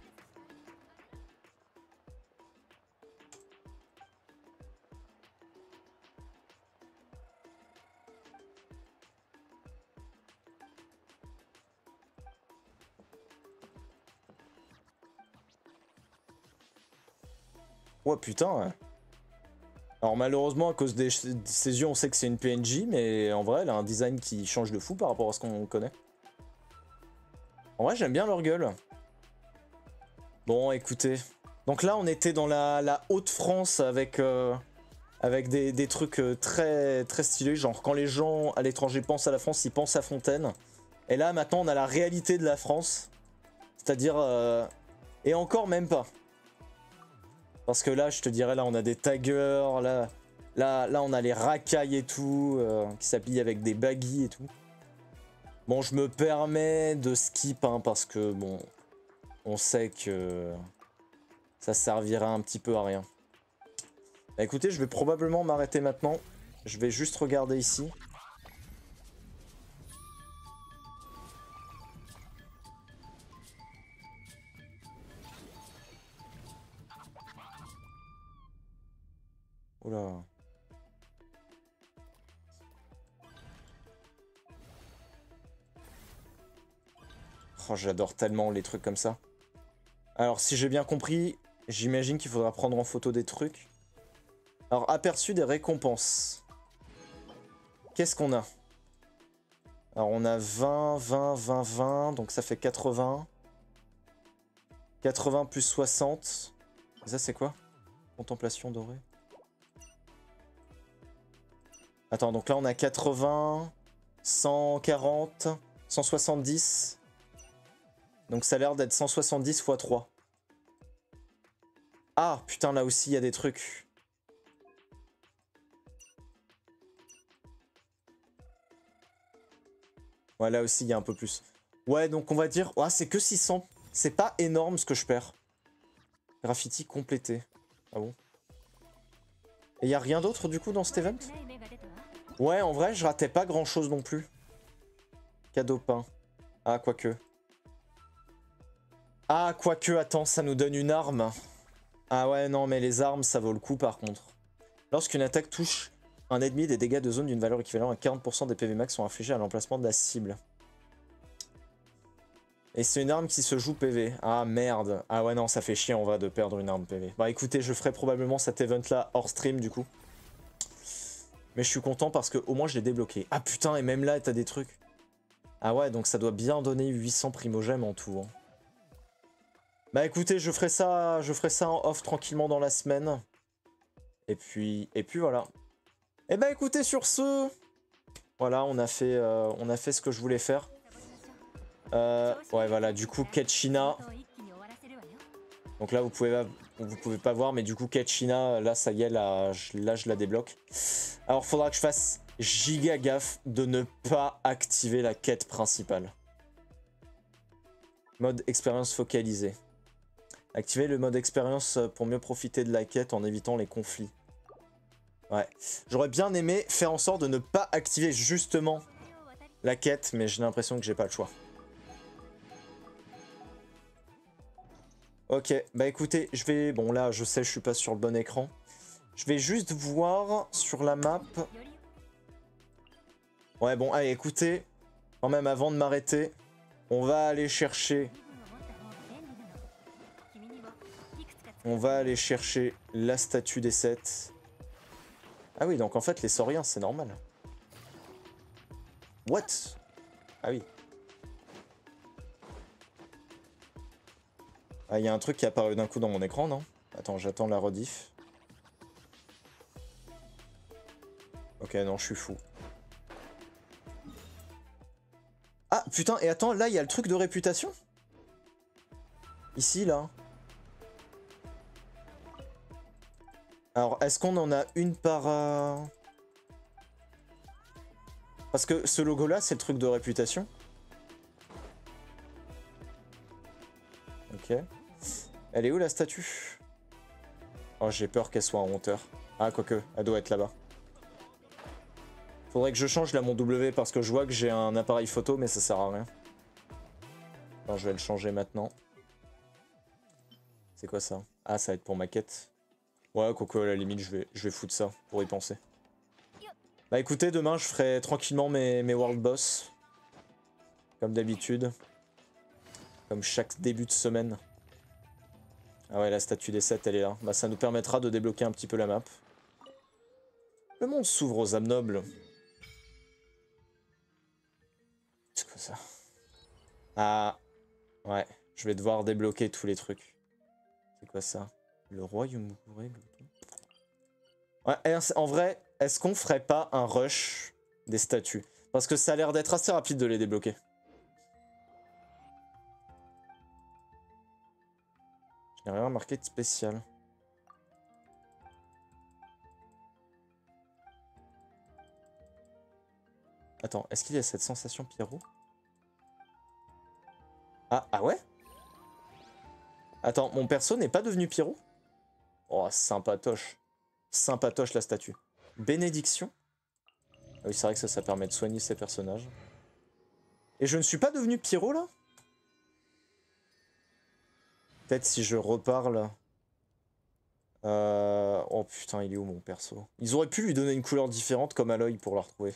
Oh putain. Alors malheureusement à cause de ses yeux on sait que c'est une P N J, mais en vrai elle a un design qui change de fou par rapport à ce qu'on connaît. En vrai j'aime bien leur gueule. Bon écoutez, donc là on était dans la, la Haute-France avec, euh, avec des, des trucs très, très stylés, genre quand les gens à l'étranger pensent à la France, ils pensent à Fontaine. Et là maintenant on a la réalité de la France, c'est-à-dire... Euh, et encore même pas. Parce que là, je te dirais, là, on a des taggers, là, là, là on a les racailles et tout, euh, qui s'habillent avec des baggies et tout. Bon, je me permets de skip, hein, parce que, bon, on sait que ça servira un petit peu à rien. Bah, écoutez, je vais probablement m'arrêter maintenant. Je vais juste regarder ici. Oula. Oh, j'adore tellement les trucs comme ça. Alors, si j'ai bien compris, j'imagine qu'il faudra prendre en photo des trucs. Alors, aperçu des récompenses. Qu'est-ce qu'on a? Alors, on a vingt, vingt, vingt, vingt, donc ça fait quatre-vingts. quatre-vingts plus soixante. Et ça, c'est quoi? Contemplation dorée. Attends, donc là on a quatre-vingts, cent quarante, cent soixante-dix. Donc ça a l'air d'être cent soixante-dix fois trois. Ah, putain, là aussi il y a des trucs. Ouais, là aussi il y a un peu plus. Ouais, donc on va dire... Ouais, c'est que six cents. C'est pas énorme ce que je perds. Graffiti complété. Ah bon? Et y a rien d'autre du coup dans cet event? Ouais, en vrai, je ratais pas grand chose non plus. Cadeau peint. Ah, quoique. Ah, quoique, attends, ça nous donne une arme. Ah ouais, non, mais les armes, ça vaut le coup par contre. Lorsqu'une attaque touche un ennemi, des dégâts de zone d'une valeur équivalente à quarante pour cent des P V max sont infligés à l'emplacement de la cible. Et c'est une arme qui se joue P V. Ah merde. Ah ouais non, ça fait chier en vrai de perdre une arme P V. Bah écoutez, je ferai probablement cet event là hors stream du coup. Mais je suis content parce que au moins je l'ai débloqué. Ah putain, et même là t'as des trucs. Ah ouais, donc ça doit bien donner huit cents primogèmes en tout. Hein. Bah écoutez, je ferai ça, je ferai ça en off tranquillement dans la semaine. Et puis, et puis voilà. Et bah écoutez, sur ce, voilà, on a fait, euh, on a fait ce que je voulais faire. Euh, ouais, voilà, du coup, Kechina. Donc là, vous pouvez, vous pouvez pas voir, mais du coup, Kechina, là, ça y est, là, je, là, je la débloque. Alors, faudra que je fasse giga gaffe de ne pas activer la quête principale. Mode expérience focalisée. Activer le mode expérience pour mieux profiter de la quête en évitant les conflits. Ouais. J'aurais bien aimé faire en sorte de ne pas activer justement la quête, mais j'ai l'impression que j'ai pas le choix. Ok, bah écoutez, je vais... Bon là, je sais, je suis pas sur le bon écran. Je vais juste voir sur la map. Ouais, bon, allez, écoutez, quand même, avant de m'arrêter, on va aller chercher... On va aller chercher la statue des sept. Ah oui, donc en fait, les sauriens, c'est normal. What? Ah oui. Ah, il y a un truc qui est apparu d'un coup dans mon écran, non? Attends, j'attends la rediff. Ok, non, je suis fou. Ah, putain, et attends, là, il y a le truc de réputation? Ici, là. Alors, est-ce qu'on en a une par... Euh... Parce que ce logo-là, c'est le truc de réputation. Ok. Elle est où, la statue? Oh, j'ai peur qu'elle soit en hauteur. Ah, quoique, elle doit être là-bas. Faudrait que je change là mon W parce que je vois que j'ai un appareil photo, mais ça sert à rien. Alors, je vais le changer maintenant. C'est quoi ça? Ah, ça va être pour ma quête. Ouais, Coco, à la limite, je vais, je vais foutre ça pour y penser. Bah écoutez, demain, je ferai tranquillement mes, mes World Boss. Comme d'habitude. Comme chaque début de semaine. Ah ouais, la statue des sept, elle est là. Bah ça nous permettra de débloquer un petit peu la map. Le monde s'ouvre aux âmes nobles. C'est quoi ça? Ah, ouais, je vais devoir débloquer tous les trucs. C'est quoi ça? Le royaume bourré. Ouais, en vrai, est-ce qu'on ferait pas un rush des statues? Parce que ça a l'air d'être assez rapide de les débloquer. Je n'ai rien remarqué de spécial. Attends, est-ce qu'il y a cette sensation Pierrot? Ah, ah ouais? Attends, mon perso n'est pas devenu Pierrot? Oh, sympatoche. Sympatoche la statue. Bénédiction. Ah oui, c'est vrai que ça, ça permet de soigner ses personnages. Et je ne suis pas devenu Pierrot, là? Peut-être si je reparle... Euh... Oh putain, il est où mon perso? Ils auraient pu lui donner une couleur différente comme Aloy pour la retrouver.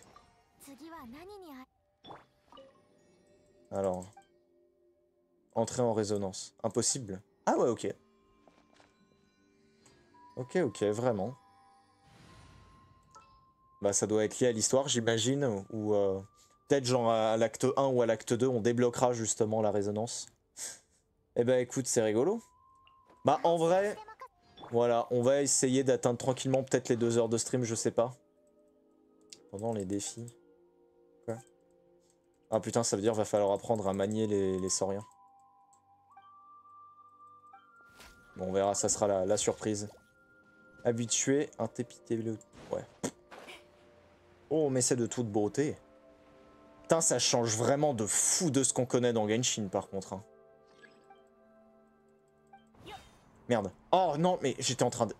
Alors... Entrer en résonance. Impossible. Ah ouais, ok. Ok, ok, vraiment. Bah ça doit être lié à l'histoire, j'imagine, ou euh, peut-être genre à l'acte un ou à l'acte deux, on débloquera justement la résonance. Eh bah écoute, c'est rigolo. Bah en vrai, voilà, on va essayer d'atteindre tranquillement peut-être les deux heures de stream, je sais pas. Pendant les défis. Quoi? Ah putain, ça veut dire qu'il va falloir apprendre à manier les, les sauriens. Bon, on verra, ça sera la, la surprise. Habitué, intépité le... Ouais. Oh, mais c'est de toute beauté. Putain, ça change vraiment de fou de ce qu'on connaît dans Genshin, par contre. Hein. Merde. Oh non, mais j'étais en train de...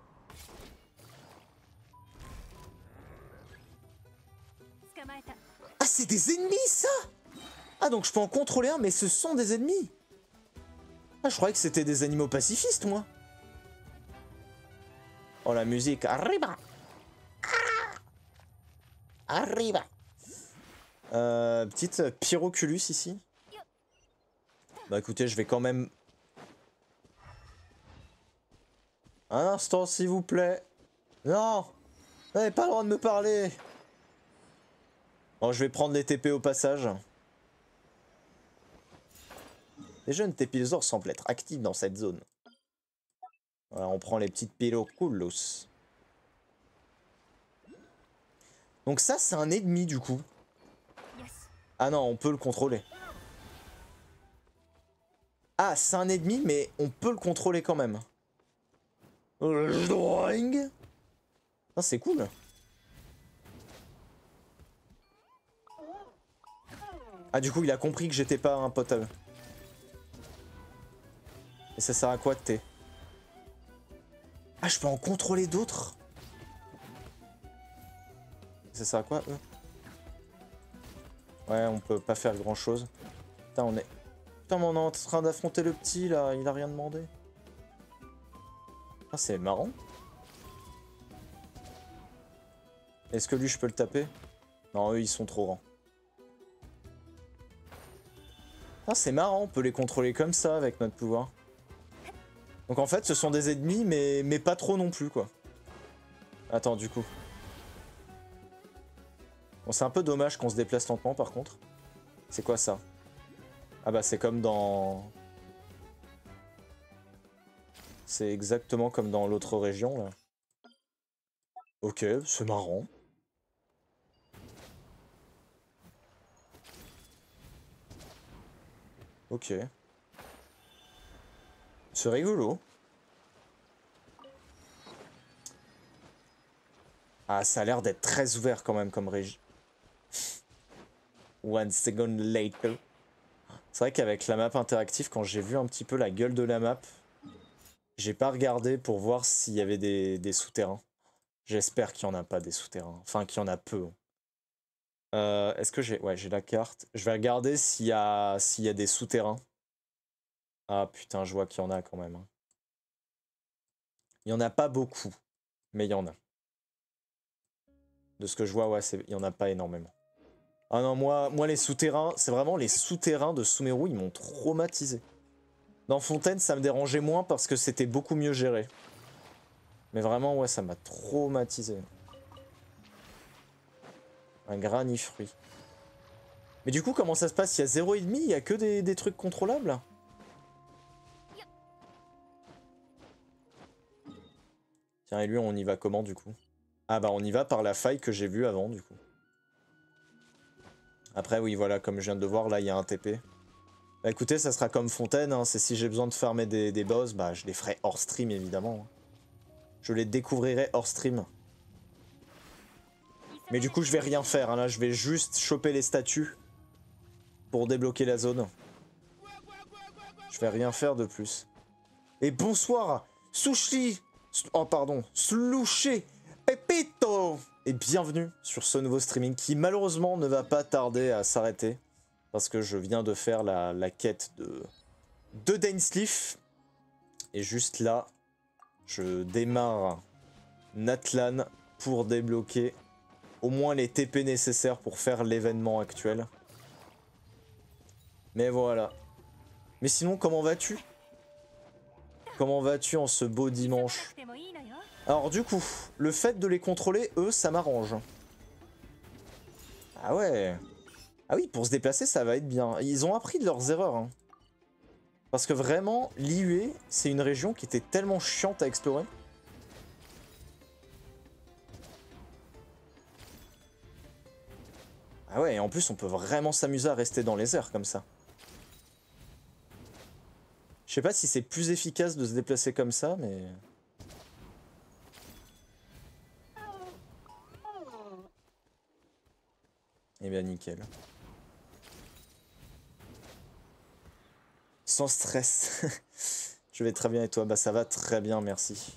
Ah, c'est des ennemis, ça? Ah, donc je peux en contrôler un, mais ce sont des ennemis. Ah, je croyais que c'était des animaux pacifistes, moi. Oh, la musique. Arriba. Arriba. Euh, petite Pyroculus ici. Bah écoutez, je vais quand même... Un instant, s'il vous plaît. Non! Vous n'avez pas le droit de me parler! Bon, je vais prendre les T P au passage. Les jeunes tépilosaures semblent être actifs dans cette zone. Voilà, on prend les petites Pilocoulos. Donc ça, c'est un ennemi du coup. Ah non, on peut le contrôler. Ah, c'est un ennemi, mais on peut le contrôler quand même. Drawing. Ah, c'est cool. Ah, du coup, il a compris que j'étais pas un pote à eux. Et ça sert à quoi de thé? Ah, je peux en contrôler d'autres? Ça sert à quoi, eux? Ouais, on peut pas faire grand chose. Putain, on est... Putain, mais on est en train d'affronter le petit, là. Il a rien demandé. Ah, c'est marrant. Est-ce que lui, je peux le taper? Non, eux, ils sont trop grands. Ah, c'est marrant, on peut les contrôler comme ça avec notre pouvoir. Donc en fait, ce sont des ennemis, mais, mais pas trop non plus, quoi. Attends, du coup. Bon, c'est un peu dommage qu'on se déplace lentement, par contre. C'est quoi, ça? Ah bah, c'est comme dans... C'est exactement comme dans l'autre région, là. Ok, c'est marrant. Ok. C'est rigolo. Ah, ça a l'air d'être très ouvert quand même comme région. One second later. C'est vrai qu'avec la map interactive, quand j'ai vu un petit peu la gueule de la map, j'ai pas regardé pour voir s'il y avait des, des souterrains. J'espère qu'il n'y en a pas des souterrains. Enfin, qu'il y en a peu. Euh, Est-ce que j'ai... Ouais, j'ai la carte. Je vais regarder s'il y a, s'il y a des souterrains. Ah putain, je vois qu'il y en a quand même. Il n'y en a pas beaucoup, mais il y en a. De ce que je vois, ouais, il n'y en a pas énormément. Ah non, moi, moi les souterrains, c'est vraiment les souterrains de Sumeru, ils m'ont traumatisé. Dans Fontaine, ça me dérangeait moins parce que c'était beaucoup mieux géré. Mais vraiment, ouais, ça m'a traumatisé. Un granifruit. Mais du coup, comment ça se passe? Il y a zéro et demi, il y a que des, des trucs contrôlables? Tiens, et lui, on y va comment, du coup? Ah bah, on y va par la faille que j'ai vue avant, du coup. Après, oui, voilà, comme je viens de voir, là, il y a un T P. Bah écoutez, ça sera comme Fontaine, hein, c'est si j'ai besoin de farmer des, des boss, bah je les ferai hors stream, évidemment. Je les découvrirai hors stream. Mais du coup, je vais rien faire, hein, là, je vais juste choper les statues pour débloquer la zone. Je vais rien faire de plus. Et bonsoir, Sushi, oh pardon, Slouché, Pepito, et bienvenue sur ce nouveau streaming qui malheureusement ne va pas tarder à s'arrêter parce que je viens de faire la, la quête de, de Dainsleif. Et juste là, je démarre Natlan pour débloquer au moins les T P nécessaires pour faire l'événement actuel. Mais voilà. Mais sinon, comment vas-tu? Comment vas-tu en ce beau dimanche? Alors du coup, le fait de les contrôler, eux, ça m'arrange. Ah ouais. Ah oui, pour se déplacer, ça va être bien. Ils ont appris de leurs erreurs. Hein. Parce que vraiment, l'I U E, c'est une région qui était tellement chiante à explorer. Ah ouais, et en plus, on peut vraiment s'amuser à rester dans les airs comme ça. Je sais pas si c'est plus efficace de se déplacer comme ça, mais... Eh bien, nickel. Sans stress. Je vais très bien et toi? Bah ça va très bien, merci.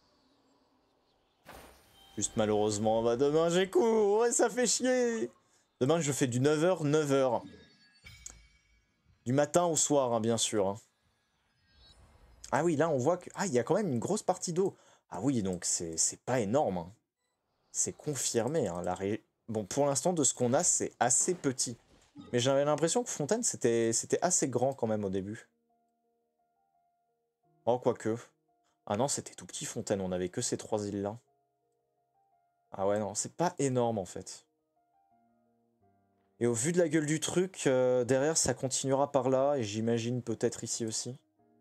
Juste malheureusement, bah demain j'ai cours et ça fait chier. Demain je fais du neuf heures, neuf heures. Du matin au soir, hein, bien sûr. Hein. Ah oui, là on voit que... Ah, il y a quand même une grosse partie d'eau. Ah oui, donc c'est pas énorme. Hein. C'est confirmé. Hein, la ré... Bon, pour l'instant, de ce qu'on a, c'est assez petit. Mais j'avais l'impression que Fontaine, c'était c'était assez grand quand même au début. Oh, quoique. Ah non, c'était tout petit Fontaine, on avait que ces trois îles-là. Ah ouais, non, c'est pas énorme en fait. Et au vu de la gueule du truc, euh, derrière ça continuera par là, et j'imagine peut-être ici aussi.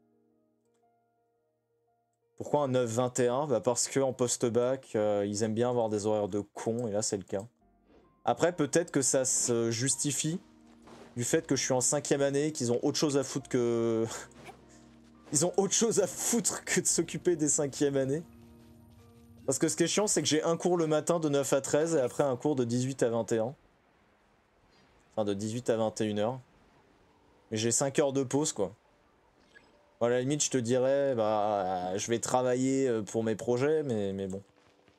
Pourquoi un neuf vingt et un? Bah parce qu'en post-bac, euh, ils aiment bien avoir des horaires de cons, et là c'est le cas. Après, peut-être que ça se justifie du fait que je suis en cinquième année, qu'ils ont autre chose à foutre que... Ils ont autre chose à foutre que de s'occuper des cinquièmes années. Parce que ce qui est chiant, c'est que j'ai un cours le matin de neuf à treize, et après un cours de dix-huit à vingt et un. Enfin, de dix-huit à vingt et une heures. Mais j'ai cinq heures de pause, quoi. Bon, à la limite, je te dirais, bah, je vais travailler pour mes projets, mais, mais bon.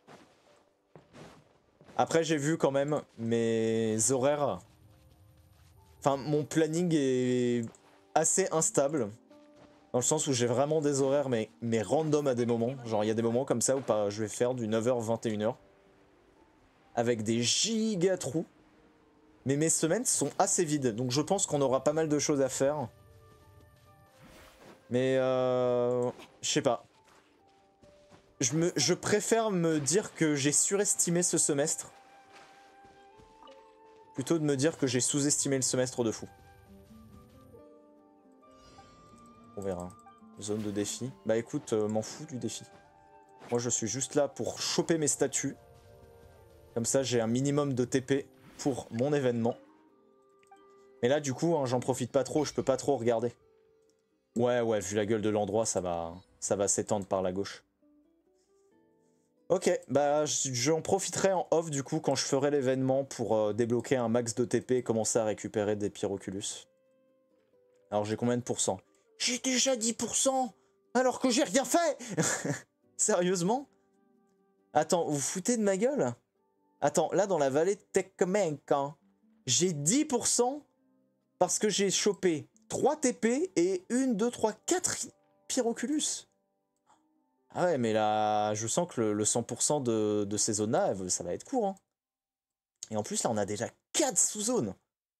Après, j'ai vu quand même mes horaires. Enfin, mon planning est assez instable. Dans le sens où j'ai vraiment des horaires, mais, mais random à des moments. Genre, il y a des moments comme ça où pas, je vais faire du neuf heures vingt et une heures. Avec des giga trous. Mais mes semaines sont assez vides, donc je pense qu'on aura pas mal de choses à faire. Mais euh... je sais pas. Je, me, je préfère me dire que j'ai surestimé ce semestre. Plutôt de me dire que j'ai sous-estimé le semestre de fou. On verra. Zone de défi. Bah écoute, euh, m'en fous du défi. Moi je suis juste là pour choper mes statuts. Comme ça j'ai un minimum de T P pour mon événement. Mais là du coup hein, j'en profite pas trop, je peux pas trop regarder. Ouais ouais, vu la gueule de l'endroit ça va ça va s'étendre par la gauche. Ok, bah j'en profiterai en off du coup quand je ferai l'événement pour euh, débloquer un max de T P et commencer à récupérer des pyroculus. Alors j'ai combien de pourcents? J'ai déjà dix pour cent alors que j'ai rien fait. Sérieusement? Attends, vous vous foutez de ma gueule? Attends, là dans la vallée de Tekmenk, hein, j'ai dix pour cent parce que j'ai chopé trois T P et une, deux, trois, quatre pyroculus. Ah ouais, mais là, je sens que le, le cent pour cent de, de ces zones-là, ça va être court. Hein. Et en plus, là, on a déjà quatre sous-zones.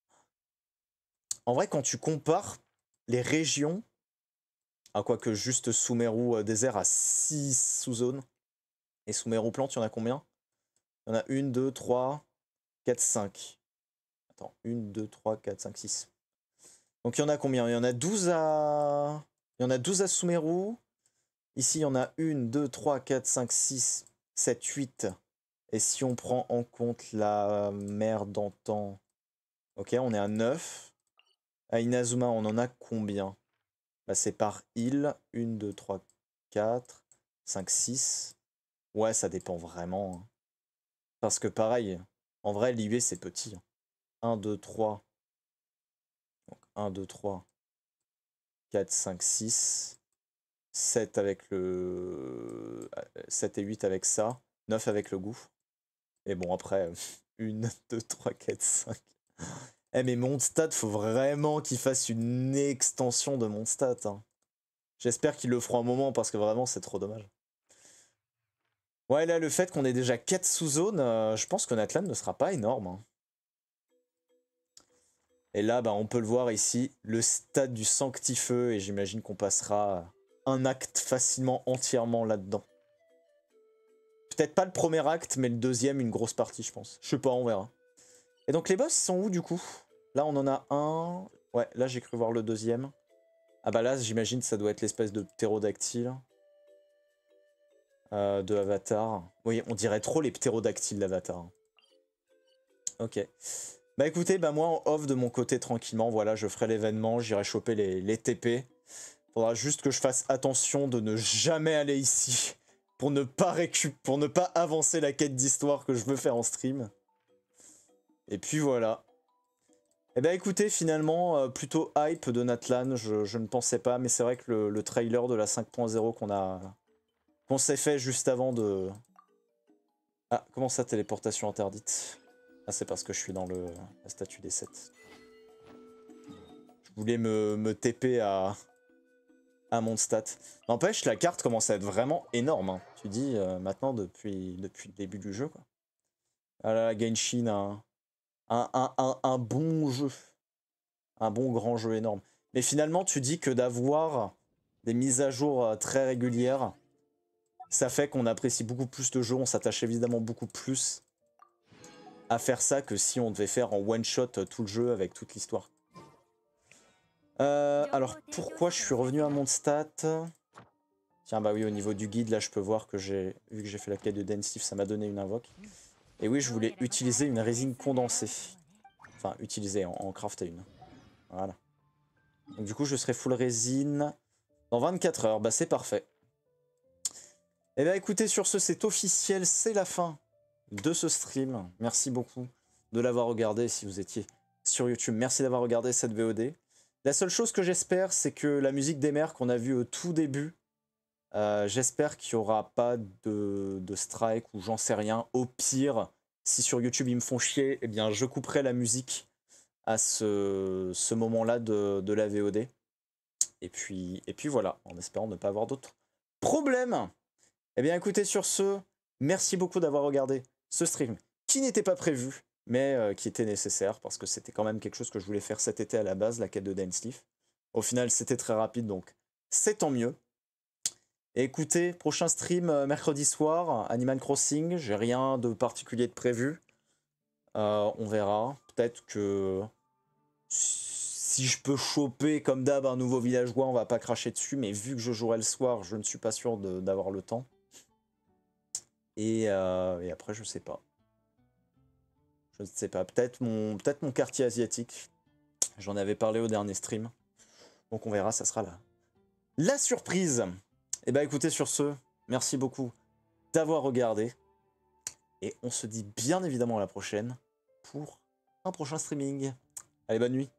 En vrai, quand tu compares les régions, à quoi que juste Sumeru euh, désert a six sous-zones, et Sumeru plante, il y en a combien? Il y en a une, deux, trois, quatre, cinq. Attends, une, deux, trois, quatre, cinq, six. Donc il y en a combien? Il y en a douze à... Il y en a douze à Sumeru. Ici, il y en a une, deux, trois, quatre, cinq, six, sept, huit. Et si on prend en compte la mer d'antan... Ok, on est à neuf. À Inazuma, on en a combien? Bah, c'est par île. un, deux, trois, quatre, cinq, six. Ouais, ça dépend vraiment. Hein. Parce que pareil, en vrai, l'I B c'est petit. un, deux, trois. Donc un, deux, trois, quatre, cinq, six. sept avec le... sept et huit avec ça. neuf avec le gouffre. Et bon, après, un, deux, trois, quatre, cinq. Eh mais Mondstadt, faut vraiment qu'il fasse une extension de Mondstadt. Hein. J'espère qu'ils le feront un moment parce que vraiment, c'est trop dommage. Ouais, là, le fait qu'on ait déjà quatre sous-zones, euh, je pense que Natlan ne sera pas énorme. Hein. Et là, bah, on peut le voir ici, le stade du Sanctifeu, et j'imagine qu'on passera un acte facilement entièrement là-dedans. Peut-être pas le premier acte, mais le deuxième, une grosse partie, je pense. Je sais pas, on verra. Et donc, les boss sont où, du coup? Là, on en a un. Ouais, là, j'ai cru voir le deuxième. Ah bah là, j'imagine ça doit être l'espèce de ptérodactyle. Euh, de Avatar. Oui, on dirait trop les ptérodactyles d'Avatar. Ok. Bah écoutez, bah moi en off de mon côté tranquillement, voilà, je ferai l'événement, j'irai choper les, les T P. Faudra juste que je fasse attention de ne jamais aller ici pour ne pas récup pour ne pas avancer la quête d'histoire que je veux faire en stream. Et puis voilà. Et bah écoutez, finalement, euh, plutôt hype de Natlan, je, je ne pensais pas, mais c'est vrai que le, le trailer de la cinq point zéro qu'on a... qu'on s'est fait juste avant de... Ah, comment ça, téléportation interdite? Ah, c'est parce que je suis dans le la statue des sept. Je voulais me, me T P à, à Mondstadt. N'empêche, la carte commence à être vraiment énorme. Hein. Tu dis, euh, maintenant, depuis, depuis le début du jeu. Quoi. Ah là, Genshin a, un, un, un, un bon jeu. Un bon grand jeu énorme. Mais finalement, tu dis que d'avoir des mises à jour très régulières, ça fait qu'on apprécie beaucoup plus le jeu, on s'attache évidemment beaucoup plus à faire ça que si on devait faire en one-shot tout le jeu avec toute l'histoire. Euh, alors, pourquoi je suis revenu à mon stat? Tiens, bah oui, au niveau du guide, là, je peux voir que j'ai, vu que j'ai fait la quête de Densif, ça m'a donné une invoque. Et oui, je voulais utiliser une résine condensée. Enfin, utiliser, en, en crafter une. Voilà. Donc du coup, je serai full résine dans vingt-quatre heures. Bah, c'est parfait. Et bah, écoutez, sur ce, c'est officiel, c'est la fin de ce stream. Merci beaucoup de l'avoir regardé. Si vous étiez sur YouTube, merci d'avoir regardé cette V O D. La seule chose que j'espère, c'est que la musique des mers qu'on a vue au tout début, euh, j'espère qu'il n'y aura pas de, de strike ou j'en sais rien. Au pire, si sur YouTube ils me font chier, eh bien je couperai la musique à ce, ce moment-là de, de la V O D. Et puis, et puis voilà, en espérant ne pas avoir d'autres problèmes. Eh bien écoutez, sur ce, merci beaucoup d'avoir regardé ce stream qui n'était pas prévu, mais euh, qui était nécessaire parce que c'était quand même quelque chose que je voulais faire cet été à la base, la quête de Densif. Au final, c'était très rapide, donc c'est tant mieux. Et écoutez, prochain stream euh, mercredi soir, Animal Crossing, j'ai rien de particulier de prévu. Euh, on verra. Peut-être que si je peux choper comme d'hab un nouveau villageois, on va pas cracher dessus, mais vu que je jouerai le soir, je ne suis pas sûr d'avoir le temps. Et, euh, et après, je sais pas. Je ne sais pas. Peut-être mon, peut-être mon quartier asiatique. J'en avais parlé au dernier stream. Donc on verra, ça sera la, la surprise. Et bah écoutez, sur ce, merci beaucoup d'avoir regardé. Et on se dit bien évidemment à la prochaine pour un prochain streaming. Allez, bonne nuit.